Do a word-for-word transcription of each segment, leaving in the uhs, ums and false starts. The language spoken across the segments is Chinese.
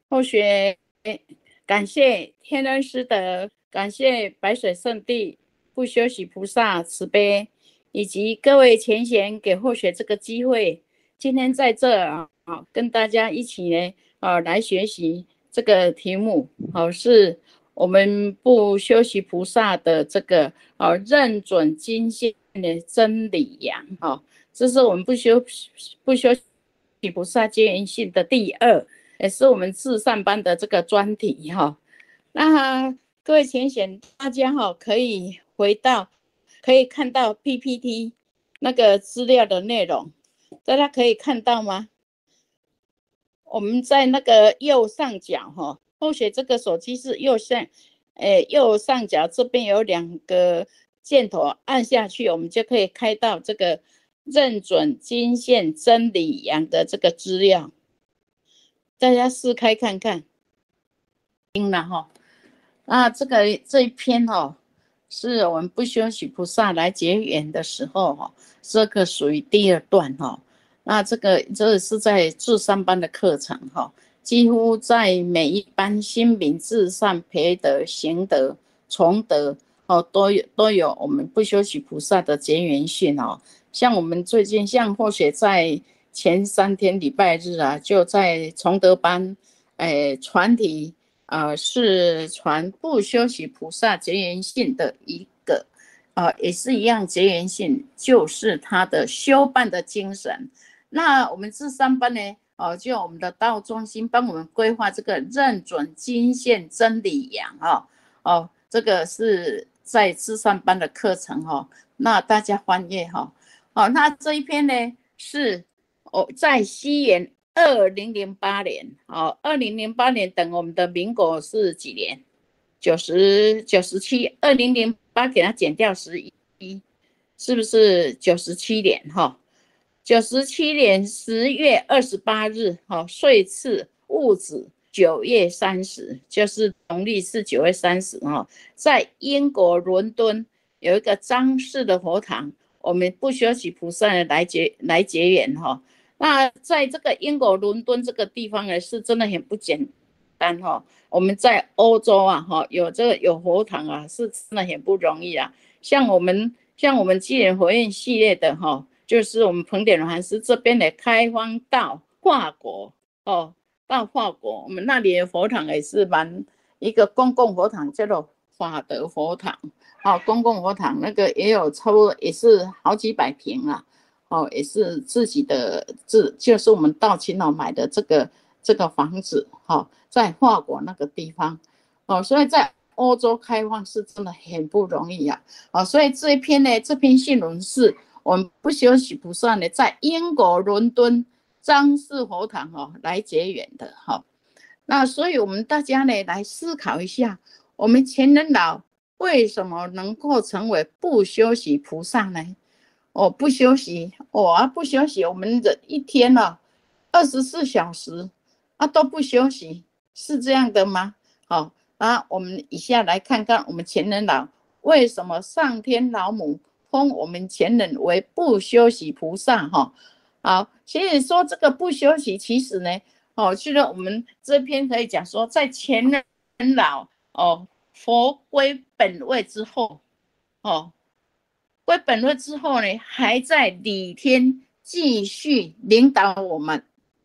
后学感谢天恩师德，感谢白水圣地不休息菩萨慈悲，以及各位前贤给后学这个机会。今天在这啊，跟大家一起呢啊来学习这个题目，好，是我们不休息菩萨的这个啊认准经线的真理呀，啊，这是我们不休不休息菩萨结缘性的第二。也是我们自善班的这个专题哈。那各位前贤，大家哈可以回到，可以看到 P P T 那个资料的内容，大家可以看到吗？我们在那个右上角哈，后学这个手机是右上，诶，右上角这边有两个箭头，按下去我们就可以开到这个认准经线真理阳的这个资料。大家试开看看，听了哈。那这个这一篇哦，是我们不休息菩萨来结缘的时候哈，这个属于第二段哈。那这个这是在智三班的课程哈，几乎在每一班心明至善培德行德崇德哦，都有都有我们不休息菩萨的结缘训哦。像我们最近像或许在前三天礼拜日啊，就在崇德班，哎，传题呃是传不休息菩萨结缘性的一个，呃也是一样结缘性，就是他的修办的精神。那我们智三班呢，哦，就我们的道中心帮我们规划这个认准经线真理阳哦，哦，这个是在智三班的课程哦，那大家翻阅哈。哦，那这一篇呢是哦，在西元二零零八年，哦，二零零八年等我们的民国是几年？九十九十七，二零零八给它减掉十一，是不是九十七年？哈，九十七年十月二十八日，哈，岁次戊子九月三十，就是农历是九月三十哈，在英国伦敦有一个张氏的佛堂。我们不休息菩萨来结来结缘哈，那在这个英国伦敦这个地方呢，是真的很不简单哈。我们在欧洲啊哈，有这个有佛堂啊，是真的很不容易啊。像我们像我们基人佛院系列的哈，就是我们彭典涵师这边的开荒到法国哦，到法国，我们那里的佛堂也是蛮一个公共佛堂，叫做法德佛堂。哦，公共佛堂那个也有差不多也是好几百平啊，哦，也是自己的自就是我们道清老买的这个这个房子，哦，在法国那个地方，哦，所以在欧洲开放是真的很不容易啊，哦，所以这一篇呢，这篇信论是我们不休息菩萨呢，在英国伦敦张氏佛堂哦来结缘的，哈、哦，那所以我们大家呢来思考一下，我们前人老。为什么能够成为不休息菩萨呢？哦，不休息，哦啊，不休息，我们的一天呢、啊，二十四小时啊都不休息，是这样的吗？好、哦，啊，我们以下来看看我们前人老为什么上天老母封我们前人为不休息菩萨哈、哦。好，其实说这个不休息，其实呢，哦，其实我们这篇可以讲说，在前人老哦。佛归本位之后，哦，归本位之后呢，还在理天继续领导我们。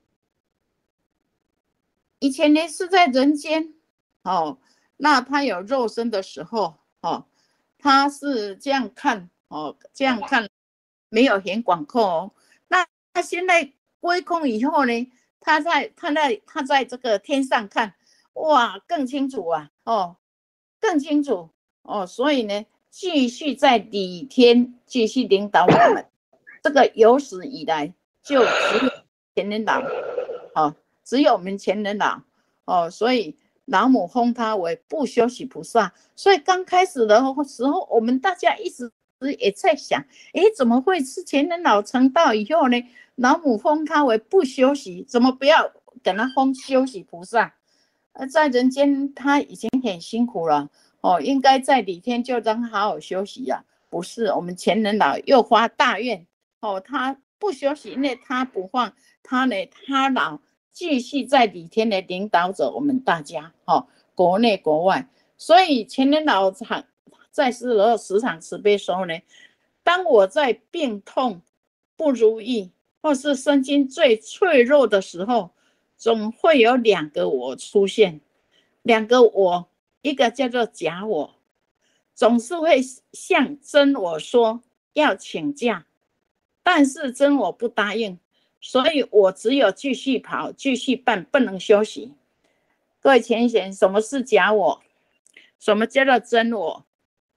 以前呢是在人间，哦，那他有肉身的时候，哦，他是这样看，哦，这样看，没有很广阔哦。那他现在归空以后呢，他在他在他在这个天上看，哇，更清楚啊，哦。更清楚哦，所以呢，继续在理天继续领导我们。这个有史以来就只有前人老，哦，只有我们前人老哦，所以老母封他为不休息菩萨。所以刚开始的时候，我们大家一直也在想，哎，怎么会是前人老成道以后呢？老母封他为不休息，怎么不要给他封休息菩萨？在人间他已经很辛苦了哦，应该在理天就让他好好休息呀、啊。不是，我们前人老又发大愿哦，他不休息，因为他不放他呢，他老继续在里天的领导着我们大家，哦，国内国外。所以前年老常在世的时候时常慈悲说呢，当我在病痛不如意或是身心最脆弱的时候，总会有两个我出现，两个我，一个叫做假我，总是会向真我说要请假，但是真我不答应，所以我只有继续跑，继续办，不能休息。各位前贤，什么是假我？什么叫做真我？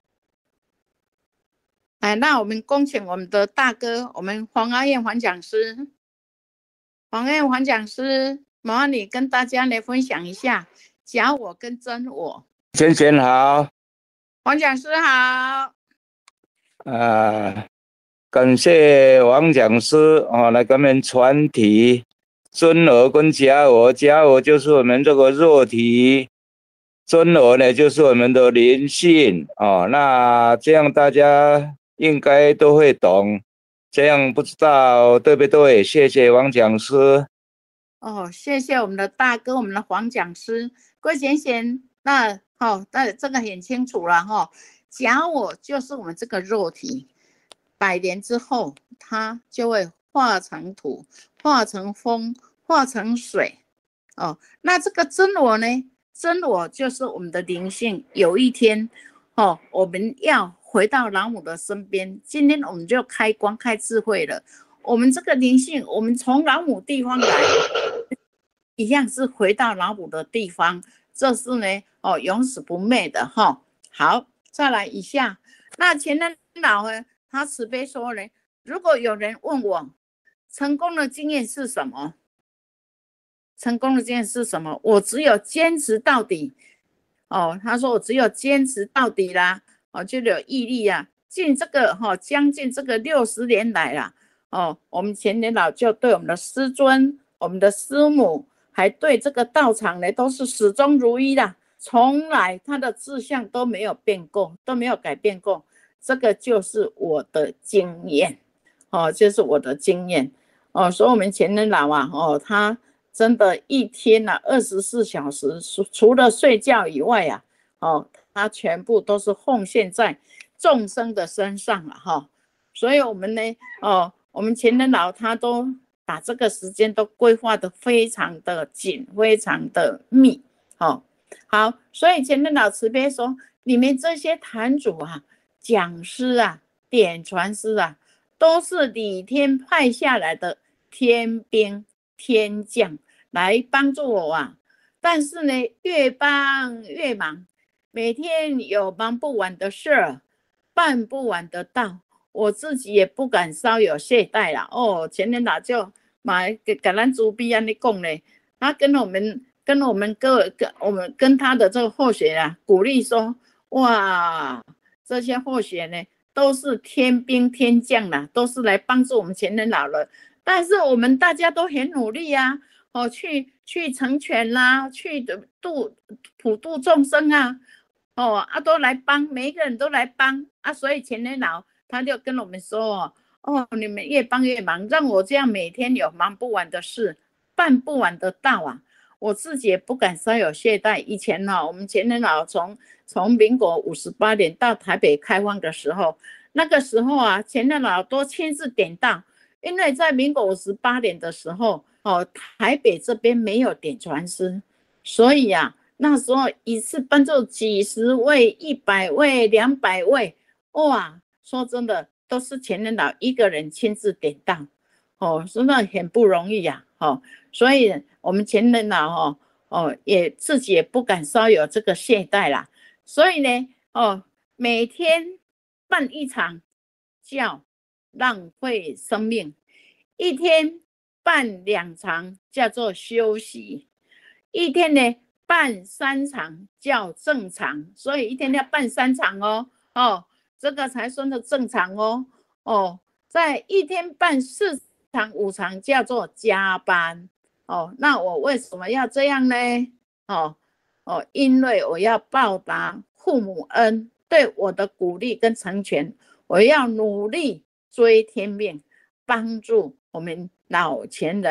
哎，那我们恭请我们的大哥，我们黄阿燕黄讲师，黄阿燕黄讲师，麻烦你跟大家来分享一下假我跟真我。 先贤好， 黄讲师好。 啊，感谢王讲师哦，来给我们传题真我跟假我，假我就是我们这个肉体，真我呢就是我们的灵性哦。那这样大家应该都会懂，这样不知道对不对？谢谢王讲师。 哦，谢谢我们的大哥，我们的黄讲师。各位贤贤，那好，那这个很清楚了哈。假我就是我们这个肉体，百年之后，它就会化成土，化成风，化成水。哦，那这个真我呢？真我就是我们的灵性。有一天，哦，我们要回到老母的身边。今天我们就开光、开智慧了。我们这个灵性，我们从老母地方来，一样是回到老母的地方。这是呢，哦，永死不灭的哈、哦。好，再来一下。那前人老呢，他慈悲说呢，如果有人问我，成功的经验是什么？成功的经验是什么？我只有坚持到底。哦，他说我只有坚持到底啦，哦，就有毅力啊。近这个哈、哦，将近这个六十年来啦，哦，我们前年老就对我们的师尊、我们的师母，还对这个道场呢，都是始终如一的，从来他的志向都没有变过，都没有改变过。这个就是我的经验，哦，就是我的经验，哦，所以我们前年老啊，哦，他真的一天啊，二十四小时，除了睡觉以外啊，哦，他全部都是奉献在众生的身上了哈、哦。所以我们呢，哦，我们前年老他都把这个时间都规划的非常的紧，非常的密，哦，好，所以前年老慈悲说，你们这些坛主啊、讲师啊、点传师啊，都是李天派下来的天兵天将。来帮助我啊，但是呢，越帮越忙，每天有忙不完的事，办不完的道，我自己也不敢稍有懈怠了。哦，前年老就买给橄榄竹币安尼讲嘞，他跟我们跟我们各跟我们跟他的这个候选啊鼓励说，哇，这些候选呢都是天兵天将啦，都是来帮助我们前年老了，但是我们大家都很努力啊。哦，去去成全啦，去度普度众生啊，哦啊都来帮，每一个人都来帮啊，所以前年老他就跟我们说，哦，你们越帮越忙，让我这样每天有忙不完的事，办不完的道啊，我自己也不敢稍有懈怠。以前呢、哦，我们前年老从从民国五十八年到台北开荒的时候，那个时候啊，前年老都亲自点到，因为在民国五十八年的时候。哦，台北这边没有点传师，所以啊，那时候一次帮助几十位、一百位、两百位，哇，说真的，都是前年老一个人亲自点到，哦，真的很不容易呀、啊，哦，所以我们前年老哦，哦，也自己也不敢稍有这个懈怠啦，所以呢，哦，每天办一场叫浪费生命，一天。办两场叫做休息，一天呢办三场叫正常，所以一天要办三场哦，哦，这个才算是正常哦，哦，在一天办四场五场叫做加班，哦，那我为什么要这样呢？哦哦，因为我要报答父母恩，对我的鼓励跟成全，我要努力追天命，帮助我们老前人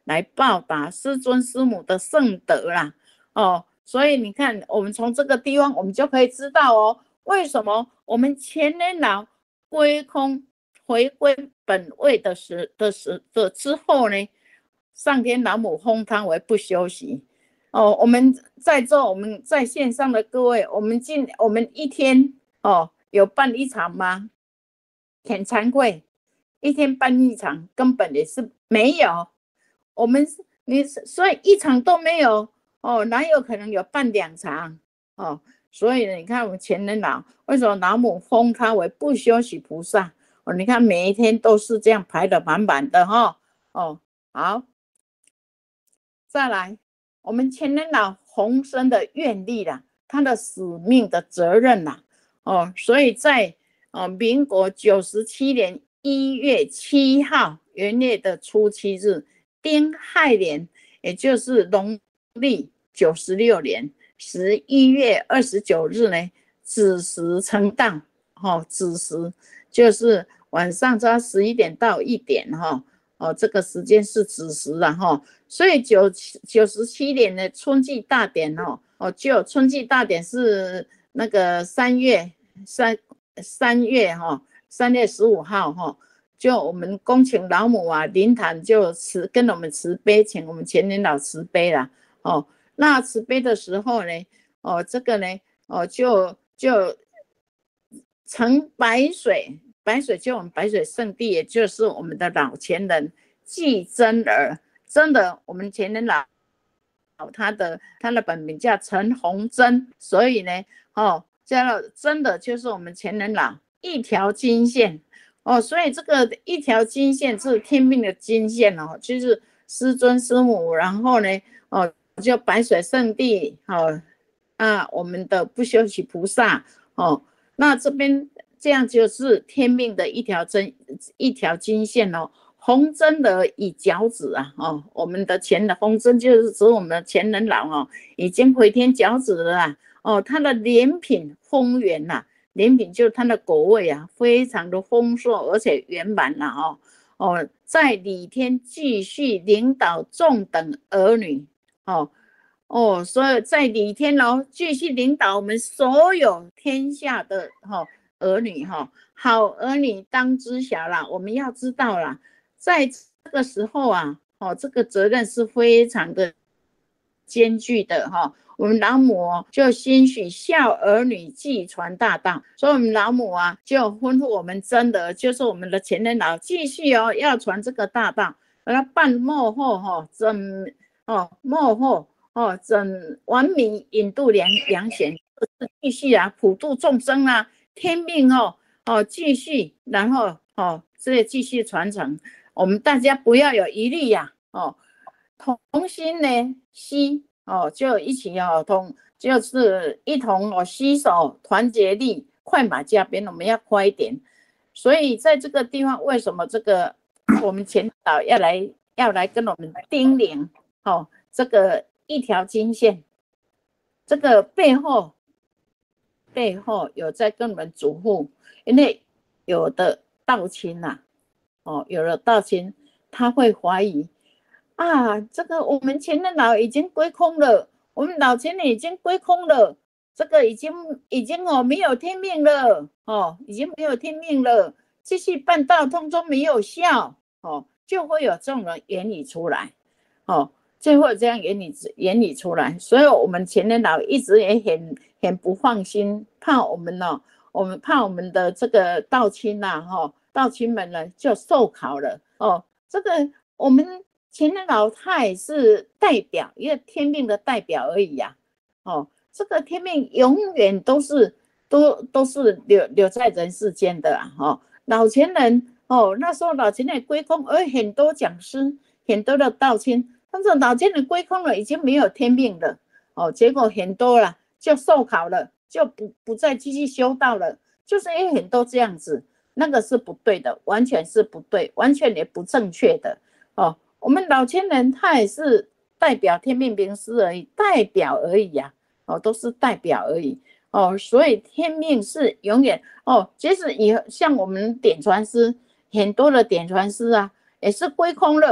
来报答师尊师母的圣德啦。哦，所以你看，我们从这个地方，我们就可以知道哦，为什么我们前年老归空回归本位的时的时的之后呢，上天老母封他为不休息。哦，我们在座我们在线上的各位，我们今我们一天哦有办一场吗？很惭愧，一天办一场根本也是没有。我们你所以一场都没有哦，哪有可能有办两场哦？所以你看我们前人老为什么老母封他为不休息菩萨哦？你看每一天都是这样排得满满的哈哦。好，再来。我们前人老宏深的愿力啦，他的使命的责任啦，哦，所以在哦民国九十七年一月七号元月的初七日，丁亥年，也就是农历九十六年十一月二十九日呢，子时成道，哦，子时就是晚上差十一点到一点哈。哦，这个时间是子时了哈，所以九九十七年的春季大典哦，哦，就春季大典是那个三月三三月哈，三月十五号哈，就我们恭请老母啊，灵坛就慈跟我们慈悲，请我们前年老慈悲啦哦，那慈悲的时候呢，哦，这个呢，哦，就就盛白水。白水就我们白水圣地，也就是我们的老前人季真儿，真的我们前人老他的他的本名叫陈洪真，所以呢，哦，叫真的就是我们前人老一条金线哦，所以这个一条金线是天命的金线哦，就是师尊师母，然后呢，哦，就白水圣地哦啊，我们的不休息菩萨哦，那这边。这样就是天命的一条针一条金线哦，红针的以脚趾啊哦，我们的前的红针就是指我们的前人老哦，已经回天脚趾了啊哦，他的莲品丰圆呐，莲品就是他的果味啊，非常的丰硕而且圆满了哦哦，在里天继续领导众等儿女哦哦，所以在里天哦继续领导我们所有天下的哦。儿女哈，好儿女当知晓啦，我们要知道啦，在这个时候啊，哦，这个责任是非常的艰巨的哈。我们老母就兴许孝儿女继传大道，所以我们老母啊就吩咐我们真的就是我们的前人老继续哦要传这个大道，而办幕后哈真哦幕后哦真完民引渡良良贤，继续啊普度众生啊。天命哦哦继续，然后哦这继续传承，我们大家不要有疑虑呀、啊、哦，同心呢吸哦就一起哦同就是一同哦携手团结力，快马加鞭，我们要快一点。所以在这个地方，为什么这个我们前导要来要来跟我们叮咛哦，这个一条金线，这个背后。背后有在跟我们嘱咐，因为有的道亲呐、啊，哦，有的道亲他会怀疑啊，这个我们前人老已经归空了，我们老前人已经归空了，这个已经已经哦没有天命了，哦，已经没有天命了，继续办道通通没有效，哦，就会有这种人言语出来，哦。就会有这样言语言语出来，所以我们前人老一直也很很不放心，怕我们呢、哦，我们怕我们的这个道亲呐、啊，哈、哦，道亲们呢就受考了哦。这个我们前人老他也是代表一个天命的代表而已呀、啊，哦，这个天命永远都是都都是留留在人世间的啊，哦，老前人哦，那时候老前人归空，而很多讲师，很多的道亲。但是老前人归空了，已经没有天命了哦，结果很多了就受考了，就不不再继续修道了，就是因为很多这样子，那个是不对的，完全是不对，完全也不正确的哦。我们老前人他也是代表天命名师而已，代表而已呀、啊，哦，都是代表而已哦，所以天命是永远哦。即使以像我们点传师，很多的点传师啊，也是归空了。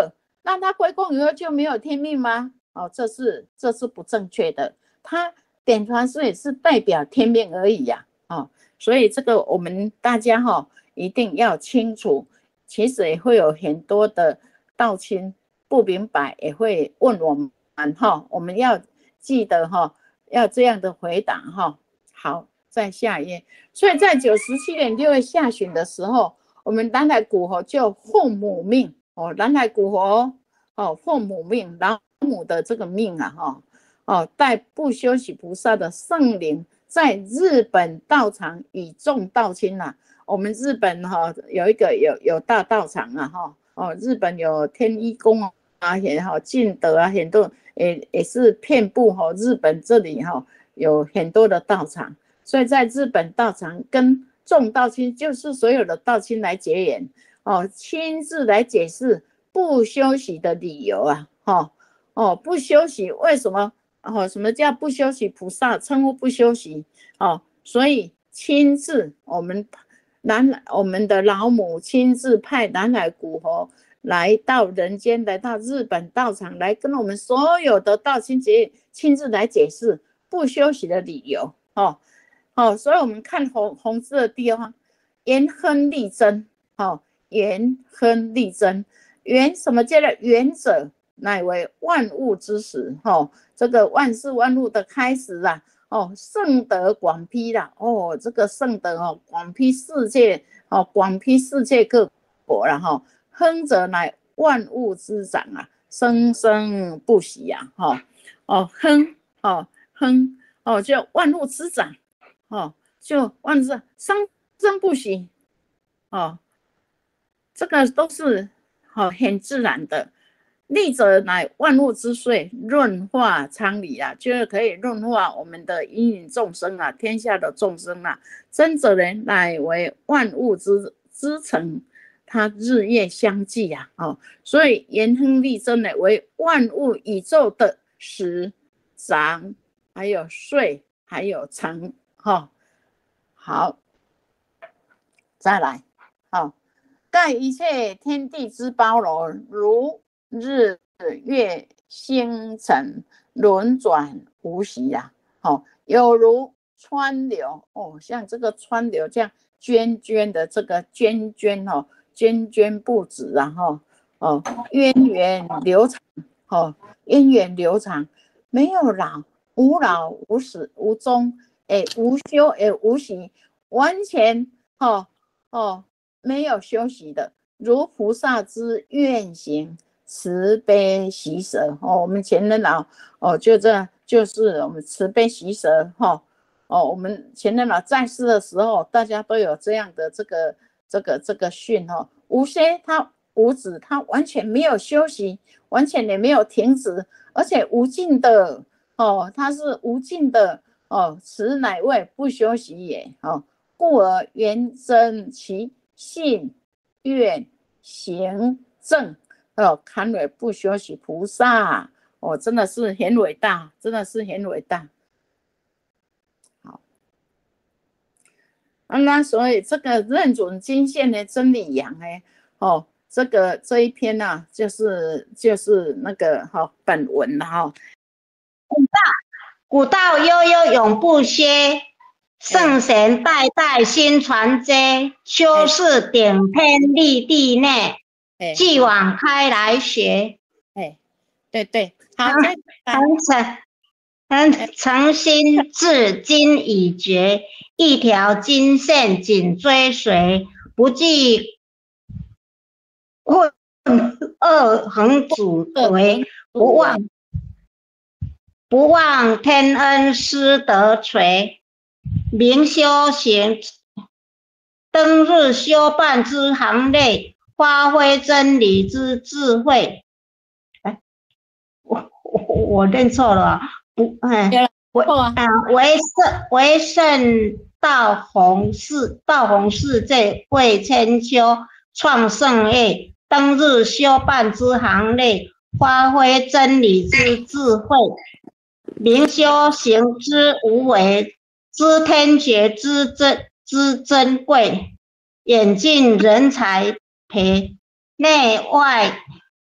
那他归公以后就没有天命吗？哦，这是这是不正确的。他点传师也是代表天命而已呀、啊，哦，所以这个我们大家哈、哦、一定要清楚。其实也会有很多的道亲不明白，也会问我们哈、哦，我们要记得哈、哦，要这样的回答哈、哦。好，再下一页。所以在九十七年六月下旬的时候，我们南海古佛就奉母命哦，南海古佛哦奉母命，老母的这个命啊哈哦，带不修习菩萨的圣灵在日本道场与众道亲啊。我们日本哈、哦、有一个有有大道场啊哈哦，日本有天一宫啊，也好净德啊，很多也也是遍布哈、哦、日本这里哈、哦、有很多的道场，所以在日本道场跟众道亲，就是所有的道亲来结缘哦，亲自来解释不修习的理由啊哈 哦, 哦不修习为什么哦？什么叫不修习菩萨？称呼不修习哦，所以亲自我们。南我们的老母亲自派南海古佛来到人间，来到日本道场，来跟我们所有的道亲结亲自来解释不修习的理由。哦哦，所以我们看红红字的地方，元亨利贞，哦，元亨利贞，元什么叫做元者？乃为万物之始，哦，这个万事万物的开始啊。哦，圣德广披啦！哦，这个圣德哦，广披世界哦，广披世界各国啦！哈、哦，亨者乃万物之长啊，生生不息呀！哈、哦，哦亨哦亨哦，就万物之长哦，就万物生生不息哦，这个都是哦很自然的。利者乃万物之岁，润化常理啊，就是可以润化我们的芸芸众生啊，天下的众生啊。真者人乃为万物之之成，它日夜相继啊，哦，所以元亨利贞呢，为万物宇宙的始、长，还有岁，还有成，哈、哦，好，再来，好、哦，盖一切天地之包罗，如日月星辰轮转无息呀、啊哦，有如川流哦，像这个川流这样涓涓的这个涓涓哦，涓涓不止啊哈哦，源远流长哦，源远流长，没有老，无老无死无终，哎，无休哎无息，完全哦哦没有休息的，如菩萨之愿行。慈悲喜舍哦，我们前人老哦，就这就是我们慈悲喜舍哈哦，我们前人老在世的时候，大家都有这样的这个这个这个训哈，无歇他无止，他完全没有休息，完全也没有停止，而且无尽的哦，他是无尽的哦，此乃谓不休息也哦，故而圆真其信愿行正。哦，堪为不修习菩萨，哦，真的是很伟大，真的是很伟大。好，那所以这个认准经线的真理阳哎，哦，这个这一篇呢、啊，就是就是那个哈、哦、本文了哈、哦。 古道古道悠悠永不歇，圣贤代代心传接，修士顶天立地内。继往开来学， 哎，对对，好， 诚诚诚诚心至今已决，一条金线紧追随，不计混恶横阻为，不忘不忘天恩师德垂，明修行登日修办之行内。发挥真理之智慧，哎，我我我认错了，不，哎，为啊，为圣为圣道弘誓道弘誓这为千秋创圣业，登日修办之行内，发挥真理之智慧，明修行之无为，知天学之珍之珍贵，演进人才。培内外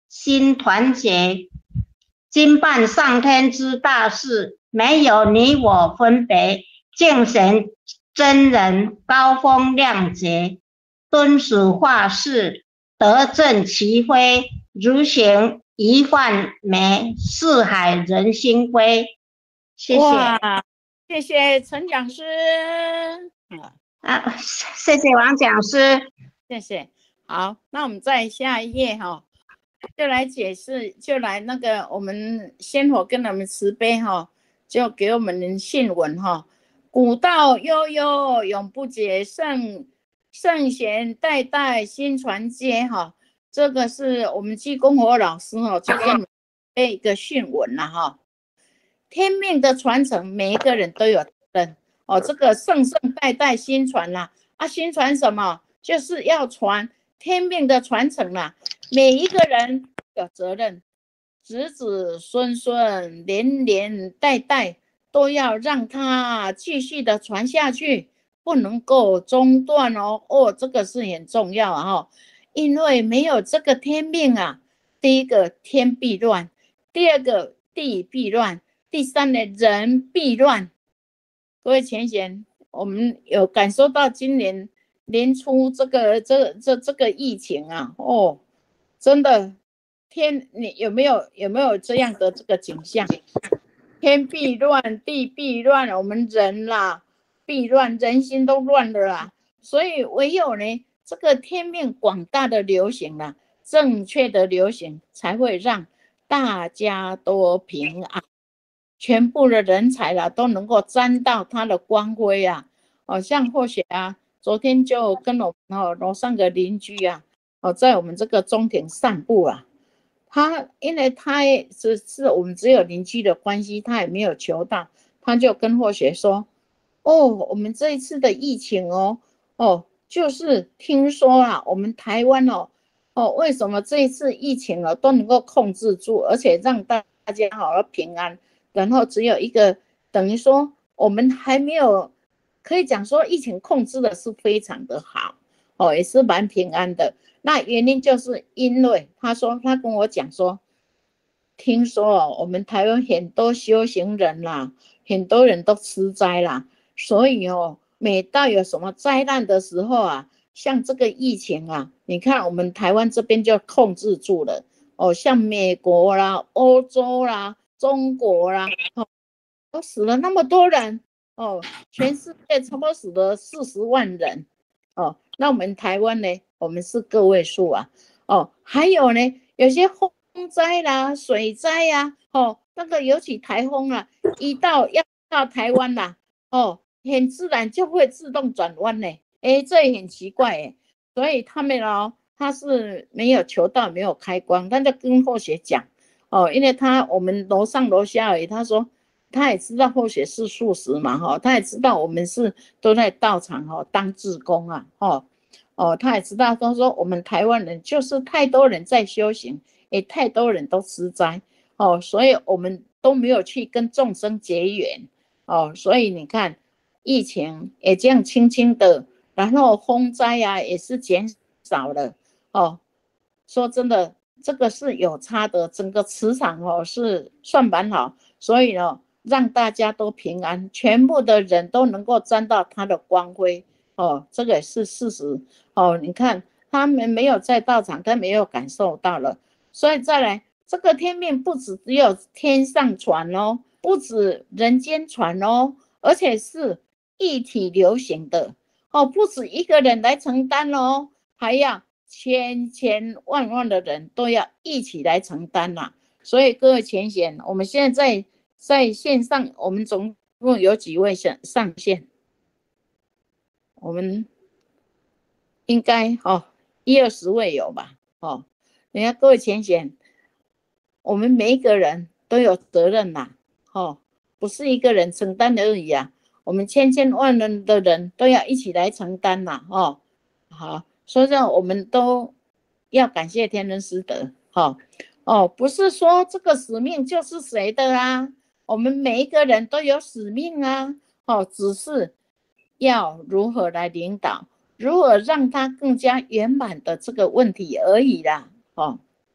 心团结，经办上天之大事，没有你我分别，敬神真人高风亮节，敦属化事，德正其辉，如行一幻梅，四海人心归。谢谢。 哇，谢谢陈讲师。 啊，谢谢王讲师， 谢谢。好，那我们再下一页哈、哦，就来解释，就来那个我们仙火跟我们慈悲哈、哦，就给我们信文哈、哦。古道悠悠永不竭，圣圣贤代代心传接哈、哦。这个是我们济公活老师哈、哦，就给我们背一个训文了哈、哦。天命的传承，每一个人都有责任哦。这个圣圣代代心传啦，啊，心传什么？就是要传天命的传承啦。每一个人有责任，子子孙孙连连代代都要让它继续的传下去，不能够中断哦。哦，这个是很重要啊、哦，因为没有这个天命啊，第一个天必乱，第二个地必乱。第三呢，人必乱。各位前贤，我们有感受到今年年初这个这这这个疫情啊，哦，真的天，你有没有有没有这样的这个景象？天必乱，地必乱，我们人啦必乱，人心都乱了啦。所以唯有呢，这个天命广大的流行啦，正确的流行，才会让大家都平安。全部的人才啦都能够沾到他的光辉啊！哦，像或许啊，昨天就跟我们哦楼上的邻居啊，哦，在我们这个中庭散步啊，他因为他是是我们只有邻居的关系，他也没有求到，他就跟或许说，哦，我们这一次的疫情哦，哦，就是听说啊，我们台湾哦，哦，为什么这一次疫情哦都能够控制住，而且让大家好了平安。然后只有一个，等于说我们还没有，可以讲说疫情控制的是非常的好，哦，也是蛮平安的。那原因就是因为他说他跟我讲说，听说哦，我们台湾很多修行人啦，很多人都吃斋啦，所以哦，每到有什么灾难的时候啊，像这个疫情啊，你看我们台湾这边就控制住了，哦，像美国啦、欧洲啦。中国啦，哦，都死了那么多人哦，全世界差不多死了四十万人哦。那我们台湾呢？我们是个位数啊，哦，还有呢，有些风灾啦、水灾呀、啊，哦，那个尤其台风啊，一到要到台湾啦，哦，很自然就会自动转弯呢。哎，这也很奇怪哎，所以他们哦，他是没有求到，没有开光，他就跟后学讲。哦，因为他我们楼上楼下而已，他说他也知道或许是素食嘛，哈、哦，他也知道我们是都在道场哈、哦、当志工啊，哦哦，他也知道，他说我们台湾人就是太多人在修行，也太多人都吃斋，哦，所以我们都没有去跟众生结缘，哦，所以你看疫情也这样轻轻的，然后风灾呀、啊、也是减少了，哦，说真的。这个是有差的，整个磁场哦是算蛮好，所以呢，让大家都平安，全部的人都能够沾到他的光辉哦，这个也是事实哦。你看他们没有在道场，他没有感受到了，所以再来这个天命不止只有天上传哦，不止人间传哦，而且是一体流行的哦，不止一个人来承担哦，还要。千千万万的人都要一起来承担啦、啊，所以各位前贤，我们现在在在线上，我们总共有几位上上线？我们应该哦一二十位有吧？哦，人家各位前贤，我们每一个人都有责任呐、啊，哦，不是一个人承担而已啊，我们千千万万的人都要一起来承担呐、啊，哦，好。所以说，我们都要感谢天人师德，哈、哦，哦，不是说这个使命就是谁的啊，我们每一个人都有使命啊，哦，只是要如何来领导，如何让它更加圆满的这个问题而已啦，哦，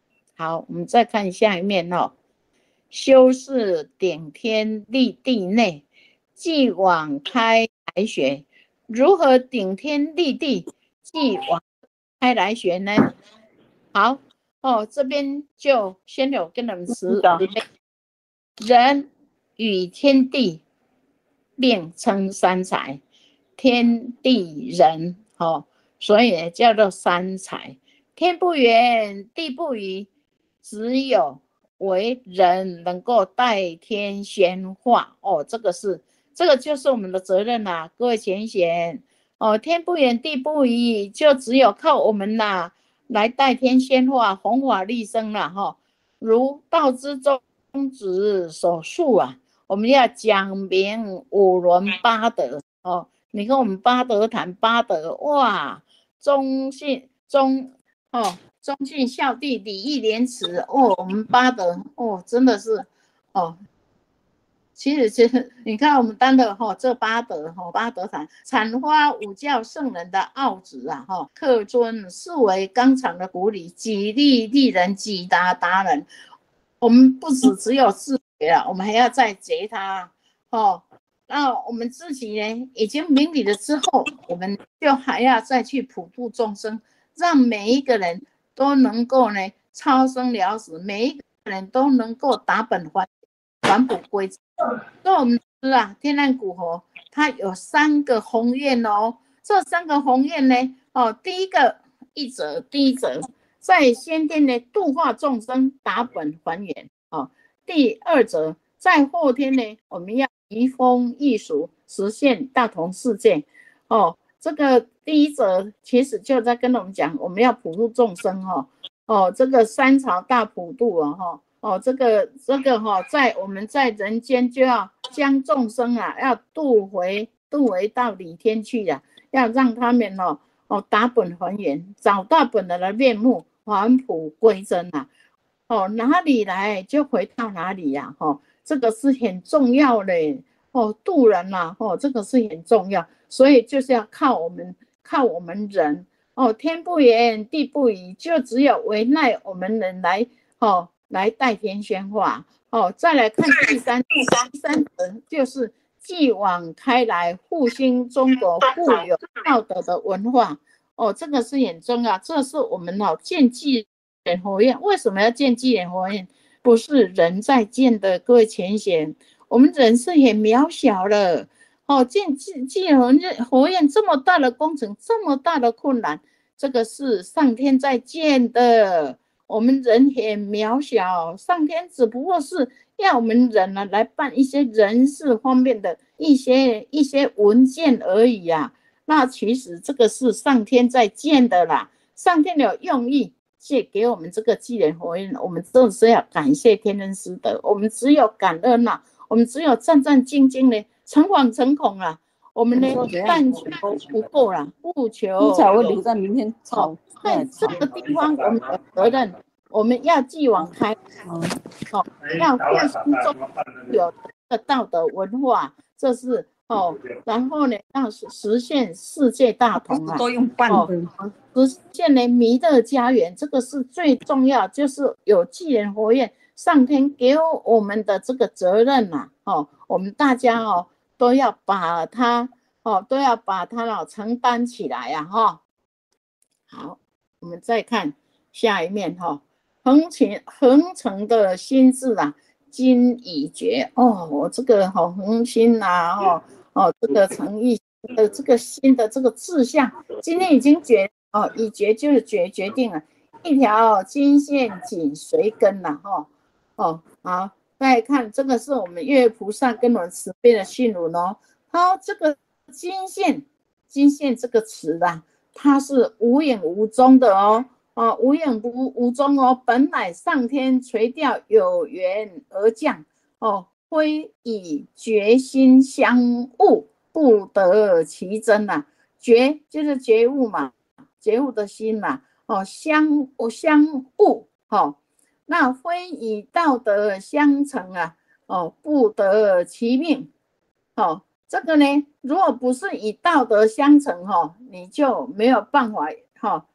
好，我们再看下一面哦。修饰顶天立地内，继往开来学。如何顶天立地，继往开来学呢？好哦，这边就先有跟我们词，人与天地并称三才，天地人哦，所以叫做三才。天不圆，地不移，只有为人能够代天宣化哦，这个是这个就是我们的责任啦、啊，各位贤贤哦，天不圆，地不移，就只有靠我们啦、啊。来代天宣化，弘法利生了哈。如道之宗旨所述啊，我们要讲明五伦八德哦。你看我们八德谈八德，哇，忠信忠哦，忠信孝弟，礼义廉耻哦，我们八德哦，真的是哦。其实，其实你看我们单的哈、哦，这八德哈、哦，八德坛阐发五教圣人的奥旨啊哈，克尊视为纲常的古礼，己利利人，己达达人。我们不只只有自觉了，我们还要再觉他哦。那我们自己呢，已经明理了之后，我们就还要再去普度众生，让每一个人都能够呢超生了死，每一个人都能够达本还返璞归真。所以我们知道啊，天然古佛它有三个宏愿哦。这三个宏愿呢，哦，第一个一则，第一则在先天呢度化众生，达本还原哦。第二则在后天呢，我们要移风易俗，实现大同世界哦。这个第一则其实就在跟我们讲，我们要普度众生哦。哦，这个三朝大普度哦，哈。哦，这个这个哈、哦，在我们在人间就要将众生啊，要渡回渡回到理天去呀、啊，要让他们哦哦达本还原，找到本来的面目，返璞归真啊。哦，哪里来就回到哪里呀、啊，哈、哦，这个是很重要的哦，渡人呐、啊，哦，这个是很重要，所以就是要靠我们靠我们人哦，天不圆，地不移，就只有为奈我们人来哦。来代天宣化哦，再来看第三第三第三则就是继往开来，复兴中国固有道德的文化哦，这个是很重要。这是我们哦建济人佛院，为什么要建济人佛院？不是人在建的，各位贤贤，我们人是很渺小的哦。建济济人佛院这么大的工程，这么大的困难，这个是上天在建的。我们人很渺小，上天只不过是要我们人呢、啊、来办一些人事方面的一些一些文件而已啊。那其实这个是上天在建的啦，上天有用意借给我们这个济人佛院，我们真的是要感谢天恩师德，我们只有感恩啊，我们只有战战兢兢的诚惶诚恐啊。我们呢但求不够啦，不求。 才会留在明天吵。 在这个地方，我们有责任，我们要继往开，哦，要复兴中有的道德文化，这是哦。然后呢，要实现世界大同啊， 都用办的， 哦，实现呢弥勒家园，这个是最重要，就是有济人佛院，上天给我们的这个责任呐、啊，哦，我们大家哦都要把它哦都要把它哦承担起来呀、啊，哈、哦。好。我们再看下一面哈、哦，恒成恒成的心智啊，今已决哦，我这个好恒心呐，哦哦，这个诚意的这个心的这个志向，今天已经决哦，已决就是决决定了，一条金线紧随跟了哈、哦，哦好，再看这个是我们月菩萨跟我们慈悲的信如哦，好，这个金线金线这个词啊。它是无影无踪的哦，哦，无影无无踪哦，本来上天垂钓，有缘而降哦，非以觉心相悟，不得其真呐、啊。觉就是觉悟嘛，觉悟的心嘛，哦，相相悟，哦，那非以道德相成啊，哦，不得其命，哦。这个呢，如果不是以道德相成哈，你就没有办法哈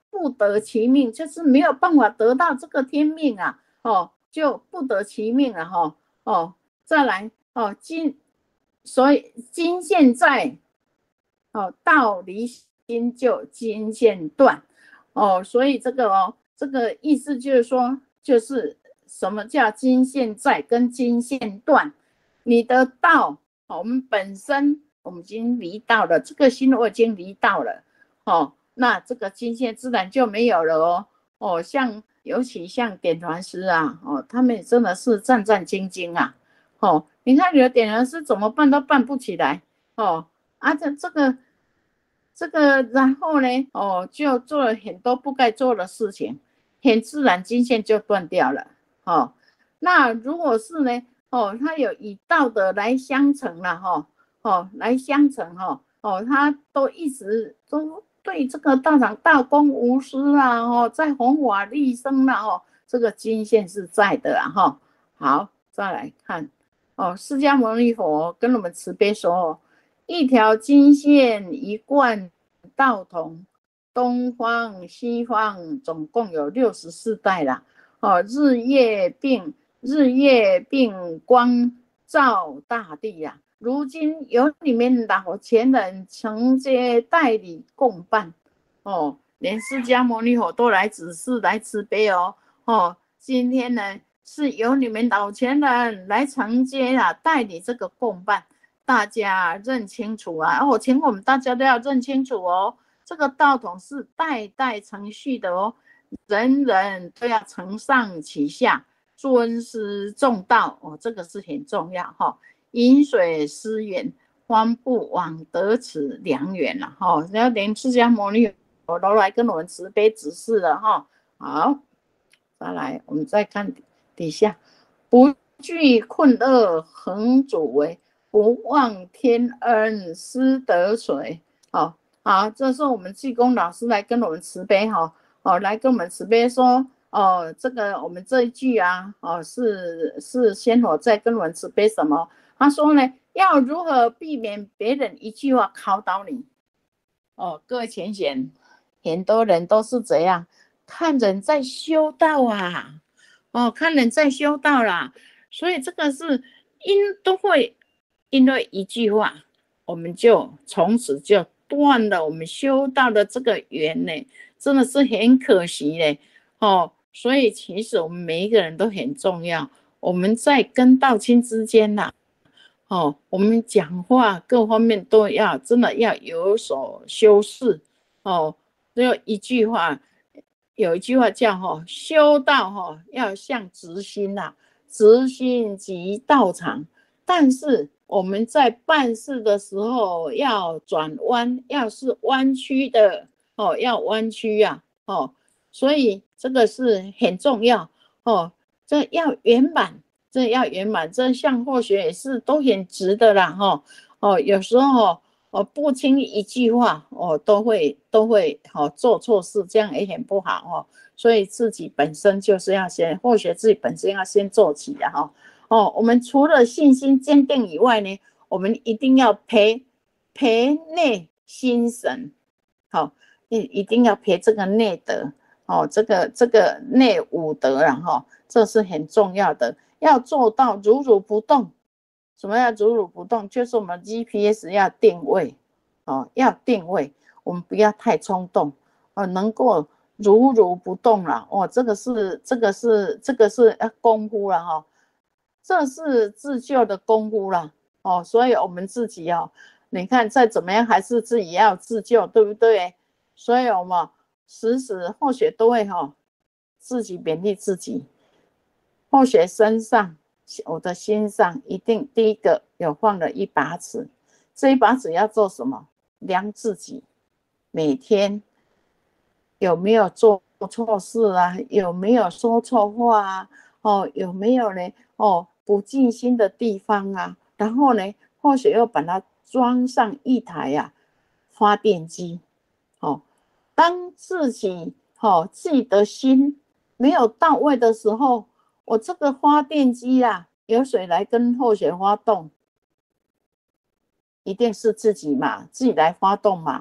不得其命，就是没有办法得到这个天命啊，哦，就不得其命了哈、哦，哦，再来哦，今所以今现在哦，道离心就今现断哦，所以这个哦，这个意思就是说，就是什么叫今现在跟今现断？你的道，我们本身我们已经离道了，这个心我已经离道了，哦，那这个今现自然就没有了哦，哦，像尤其像点传师啊，哦，他们真的是战战兢兢啊，哦，你看你的点传师怎么办都办不起来，哦，啊，这这个这个，然后呢，哦，就做了很多不该做的事情，很自然经线就断掉了，哦，那如果是呢？哦，他有以道德来相承了哈，哦，来相承哈，哦，他都一直都对这个道场大公无私啊，哦，在弘法利生了哦，这个经线是在的啊哈。好，再来看哦，释迦牟尼佛跟我们慈悲说，一条经线一贯道统，东方西方总共有六十四代啦，哦，日夜并。日夜并光照大地呀、啊！如今有你们老前人承接代理共办，哦，连释迦牟尼佛都来指示来慈悲哦，哦，今天呢是由你们老前人来承接啊，代理这个共办，大家认清楚啊！哦，请我们大家都要认清楚哦，这个道统是代代承续的哦，人人都要承上启下。尊师重道哦，这个是很重要哈、哦。饮水思源，方不枉得此良缘了哈。然后连释迦牟尼佛都来跟我们慈悲指示了哈、哦。好，再来我们再看底下，不惧困厄恒主为，不忘天恩师得水。好，好，这是我们济公老师来跟我们慈悲哈、哦，哦，来跟我们慈悲说。哦，这个我们这一句啊，哦，是是仙佛在跟我们慈悲什么？他说呢，要如何避免别人一句话考倒你？哦，各位浅显，很多人都是这样，看人在修道啊，哦，看人在修道啦，所以这个是因都会因为一句话，我们就从此就断了我们修道的这个缘呢，真的是很可惜嘞，哦。所以其实我们每一个人都很重要，我们在跟道亲之间呐、啊，哦，我们讲话各方面都要真的要有所修饰，哦，只有一句话，有一句话叫哈、哦，修道哈、哦、要像直心呐、啊，直心即道场，但是我们在办事的时候要转弯，要是弯曲的哦，要弯曲呀、啊，哦。所以这个是很重要哦，这要圆满，这要圆满，这像或学也是都很直的啦哈、哦。哦，有时候哦不轻一句话哦都会都会哦做错事，这样也很不好哦。所以自己本身就是要先，或学自己本身要先做起的哈、哦。哦，我们除了信心坚定以外呢，我们一定要培培内心神，好、哦，一一定要培这个内德。哦，这个这个内五德啊，哈、哦，这是很重要的，要做到如如不动。什么叫如如不动？就是我们 G P S 要定位，哦，要定位，我们不要太冲动，哦，能够如如不动了，哦，这个是这个是这个是功夫了哈、哦，这是自救的功夫了，哦，所以我们自己哦，你看再怎么样还是自己要自救，对不对？所以我们。时时或许都会哈、哦，自己勉励自己。或许身上，我的心上一定第一个有放了一把尺，这一把尺要做什么？量自己每天有没有做错事啊？有没有说错话啊？哦，有没有呢？哦，不尽心的地方啊？然后呢，或许又把它装上一台啊发电机，哦。当自己哦自己的心没有到位的时候，我这个发电机啊，有谁来跟后学发动？一定是自己嘛，自己来发动嘛。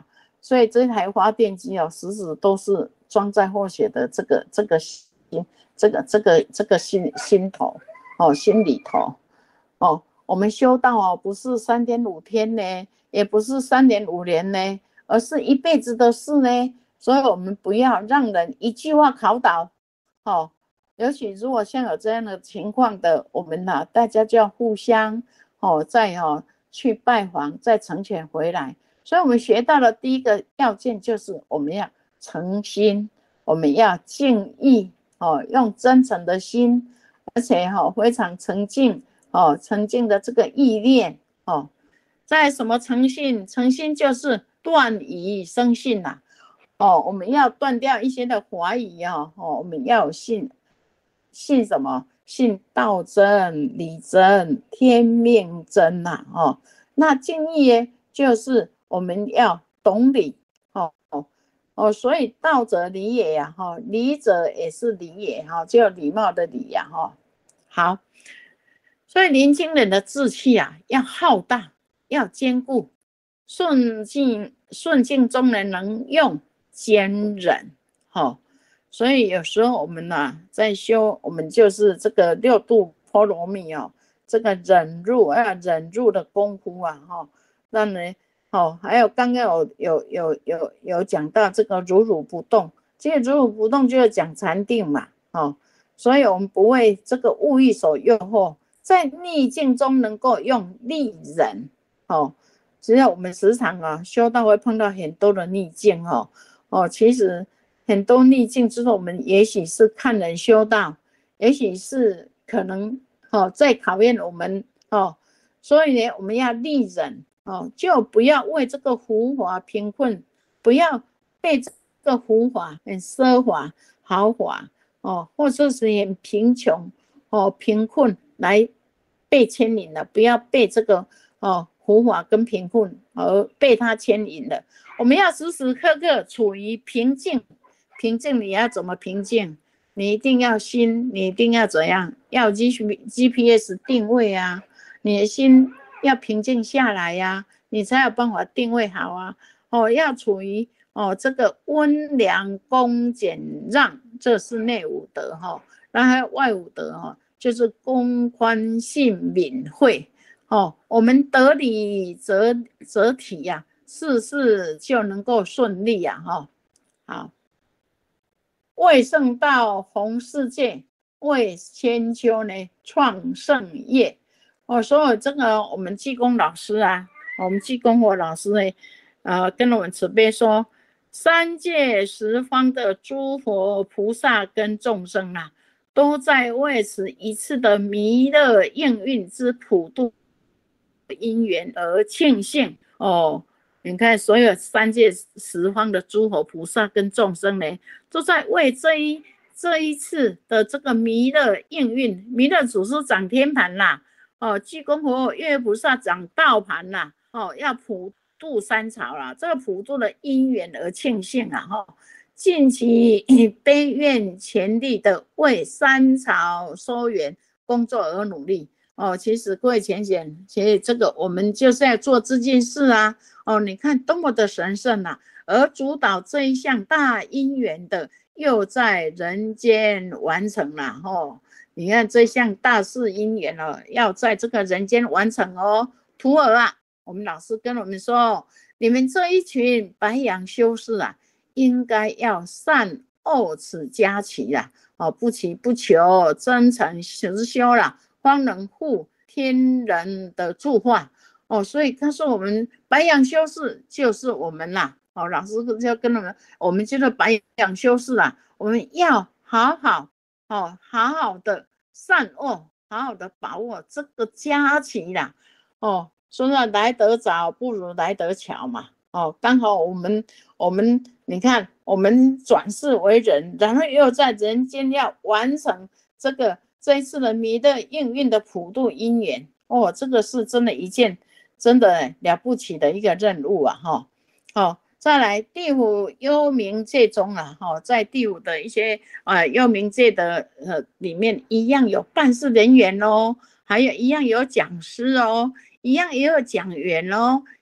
所以这台发电机哦，时时都是装在或许的这个这个心这个这个这个心心头哦，心里头哦。我们修道哦，不是三天五天呢，也不是三年五年呢，而是一辈子的事呢。所以我们不要让人一句话考倒哦。尤其如果像有这样的情况的，我们啊，大家就要互相哦，再哦去拜访，再成全回来。所以我们学到的第一个要件就是我们要诚心，我们要敬意哦，用真诚的心，而且哈、哦、非常诚敬哦，诚敬的这个意念哦。在什么诚信？诚信就是断疑生信呐、啊、哦，我们要断掉一些的怀疑哦，哦，我们要有信，信什么？信道真、理真、天命真呐、啊、哦。那敬意呢，就是我们要懂理哦哦，所以道者理也呀、啊、哈，理者也是理也哈、啊，就礼貌的礼呀、啊、哈。好，所以年轻人的志气啊，要浩大，要坚固，顺境顺境中人能用坚忍哈。所以有时候我们呐、啊，在修，我们就是这个六度波罗蜜哦，这个忍辱要忍辱的功夫啊哈，让人哦，还有刚刚有有有有有讲到这个如如不动，这个如如不动就是讲禅定嘛哦，所以我们不为这个物欲所诱惑，在逆境中能够用力忍哦。只有我们时常啊修道会碰到很多的逆境哦哦，其实。很多逆境之后，我们也许是看人修道，也许是可能哦在考验我们哦，所以呢，我们要力忍哦，就不要为这个浮华贫困，不要被这个浮华很奢华豪华哦，或者是很贫穷哦贫困来被牵引了，不要被这个哦浮华跟贫困而被他牵引了。我们要时时刻刻处于平静。平静你要怎么平静？你一定要心，你一定要怎样？要 G P S 定位啊，你的心要平静下来呀、啊，你才有办法定位好啊。哦，要处于哦这个温良恭俭让，这是内五德哈、哦，然后外五德哈、哦，就是恭宽信敏惠哦。我们得理则则体呀、啊，事事就能够顺利呀、啊、哈、哦。好。为圣道弘世界，为千秋呢创圣业。哦，所以这个我们济公老师啊，我们济公活老师呢，呃，跟我们慈悲说，三界十方的诸佛菩萨跟众生啊，都在为此一次的弥勒应运之普度因缘而庆幸哦。你看，所有三界十方的诸佛菩萨跟众生呢，都在为这一这一次的这个弥勒应运，弥勒祖师掌天盘啦，哦，济公活月菩萨掌道盘啦，哦，要普度三朝啦，这个普度的因缘而庆幸啊，哈、哦，尽其悲愿全力的为三朝收缘工作而努力。哦，其实各位浅显，其实这个我们就是要做这件事啊。哦，你看多么的神圣啊！而主导这一项大因缘的，又在人间完成了哦。你看这项大事因缘哦，要在这个人间完成哦。徒儿啊，我们老师跟我们说，你们这一群白羊修士啊，应该要善恶此家齐啊，哦，不祈不求，真诚实修了。方能护天人的助化哦，所以他说我们白羊修士就是我们啦哦，老师就跟我们，我们就是白羊修士啦，我们要好好哦，好好的善恶，好好的把握这个佳期啦哦，说到来得早不如来得巧嘛哦，刚好我们我们你看我们转世为人，然后又在人间要完成这个。这一次的弥勒应运的普度因缘哦，这个是真的一件真的了不起的一个任务啊哈、哦哦、再来地府幽冥界中啊、哦、在地府的一些呃幽冥界的呃里面一样有办事人员哦，还有一样有讲师哦，一样也有讲员哦，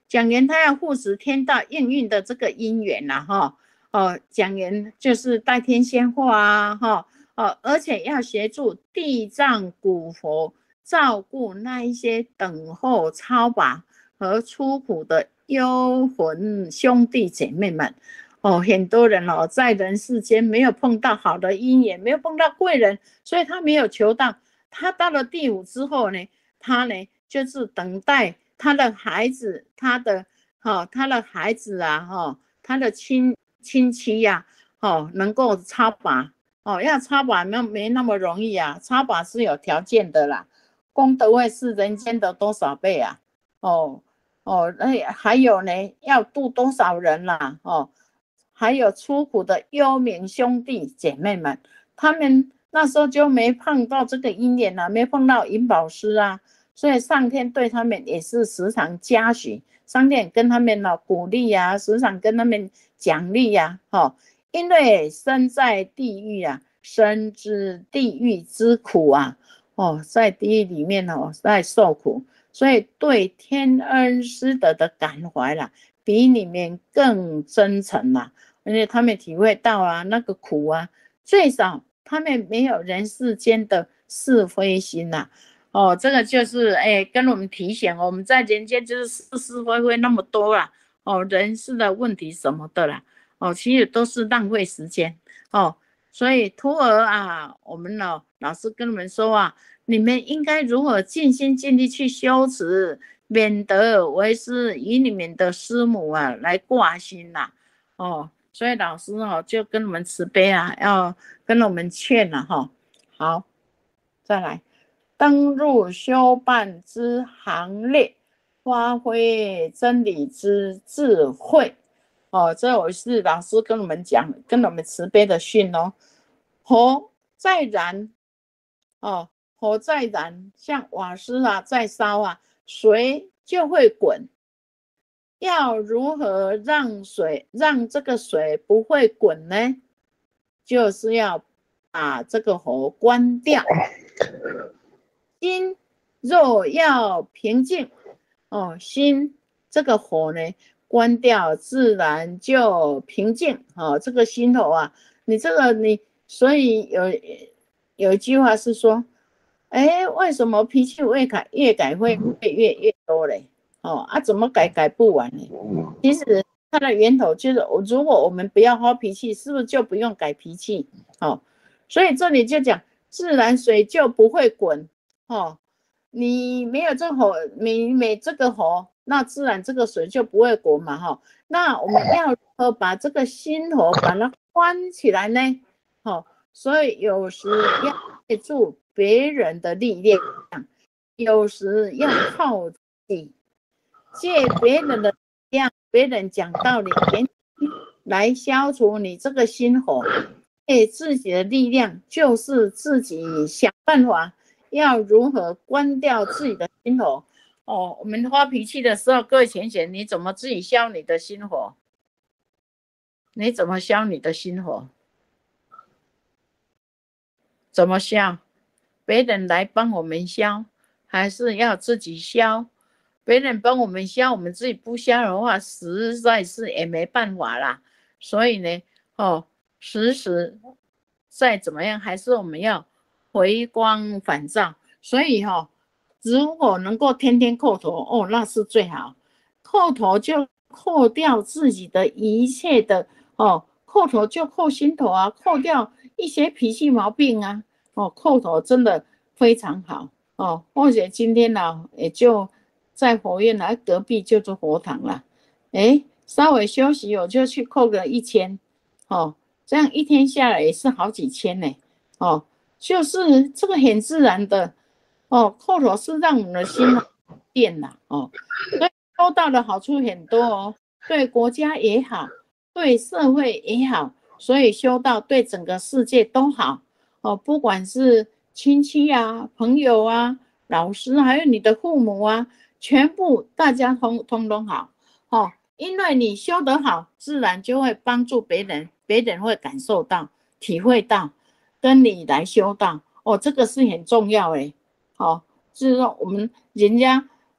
讲缘他要护持天道应运的这个因缘呐，哈，哦，讲缘就是代天仙化啊，哈，哦，而且要协助地藏古佛照顾那一些等候超拔和出苦的幽魂兄弟姐妹们。哦，很多人哦，在人世间没有碰到好的姻缘，没有碰到贵人，所以他没有求到。他到了第五之后呢，他呢就是等待他的孩子，他的哦，他的孩子啊，哦，他的亲亲戚呀、啊，哦，能够超拔。哦，要超拔没没那么容易啊，超拔是有条件的啦，功德会是人间的多少倍啊？哦哦，那还有呢，要度多少人啦？哦。还有出苦的幽冥兄弟姐妹们，他们那时候就没碰到这个因缘啊，没碰到银宝师啊，所以上天对他们也是时常嘉许，上天跟他们呢鼓励啊，时常跟他们奖励呀、啊，哦，因为身在地狱啊，深知地狱之苦啊，哦，在地狱里面哦，在受苦，所以对天恩师德的感怀啦，比你们更真诚啦。因为他们体会到啊那个苦啊，最少他们没有人世间的是非心呐、啊。哦，这个就是哎，跟我们提醒，我们在人间就是是是非非那么多啦。哦，人事的问题什么的啦。哦，其实都是浪费时间。哦，所以徒儿啊，我们呢、哦、老师跟你们说啊，你们应该如何尽心尽力去修持，免得为师以你们的师母啊来挂心呐、啊。哦。所以老师哦，就跟我们慈悲啊，要跟我们劝了、啊、哈。好，再来，登入修办之行列，发挥真理之智慧。哦，这我是老师跟我们讲，跟我们慈悲的训哦。火在燃，哦，火在燃，像瓦斯啊在烧啊，水就会滚。要如何让水让这个水不会滚呢？就是要把这个火关掉。心若要平静，哦，心这个火呢关掉，自然就平静。哦，这个心火啊，你这个你，所以有有一句话是说，哎，为什么脾气越改越改会越越越多嘞？哦啊，怎么改改不完呢？其实它的源头就是，如果我们不要发脾气，是不是就不用改脾气？哦，所以这里就讲，自然水就不会滚。哦，你没有这个火，你没这个火，那自然这个水就不会滚嘛。哈、哦，那我们要如何把这个心火把它关起来呢？哦，所以有时要借助别人的力量，有时要靠自己。借别人的力量，别人讲道理来消除你这个心火，借自己的力量就是自己想办法要如何关掉自己的心火。哦，我们发脾气的时候，各位浅显，你怎么自己消你的心火？你怎么消你的心火？怎么消？别人来帮我们消，还是要自己消？别人帮我们消，我们自己不消的话，实在是也没办法啦。所以呢，哦，时时再怎么样，还是我们要回光返照。所以哈、哦，如果能够天天叩头，哦，那是最好。叩头就扣掉自己的一切的哦，叩头就扣心头啊，扣掉一些脾气毛病啊。哦，叩头真的非常好哦。或者今天呢、啊，也就。在佛院来隔壁就是佛堂了，哎，稍微休息我就去扣个一千，哦，这样一天下来也是好几千呢，哦，就是这个很自然的，哦，扣头是让我们的心变了，哦，所以收到的好处很多哦，对国家也好，对社会也好，所以修道对整个世界都好，哦，不管是亲戚啊、朋友啊、老师，还有你的父母啊。全部大家通通通好，哦，因为你修得好，自然就会帮助别人，别人会感受到、体会到，跟你来修道，哦，这个是很重要诶，好、哦，就是说我们人家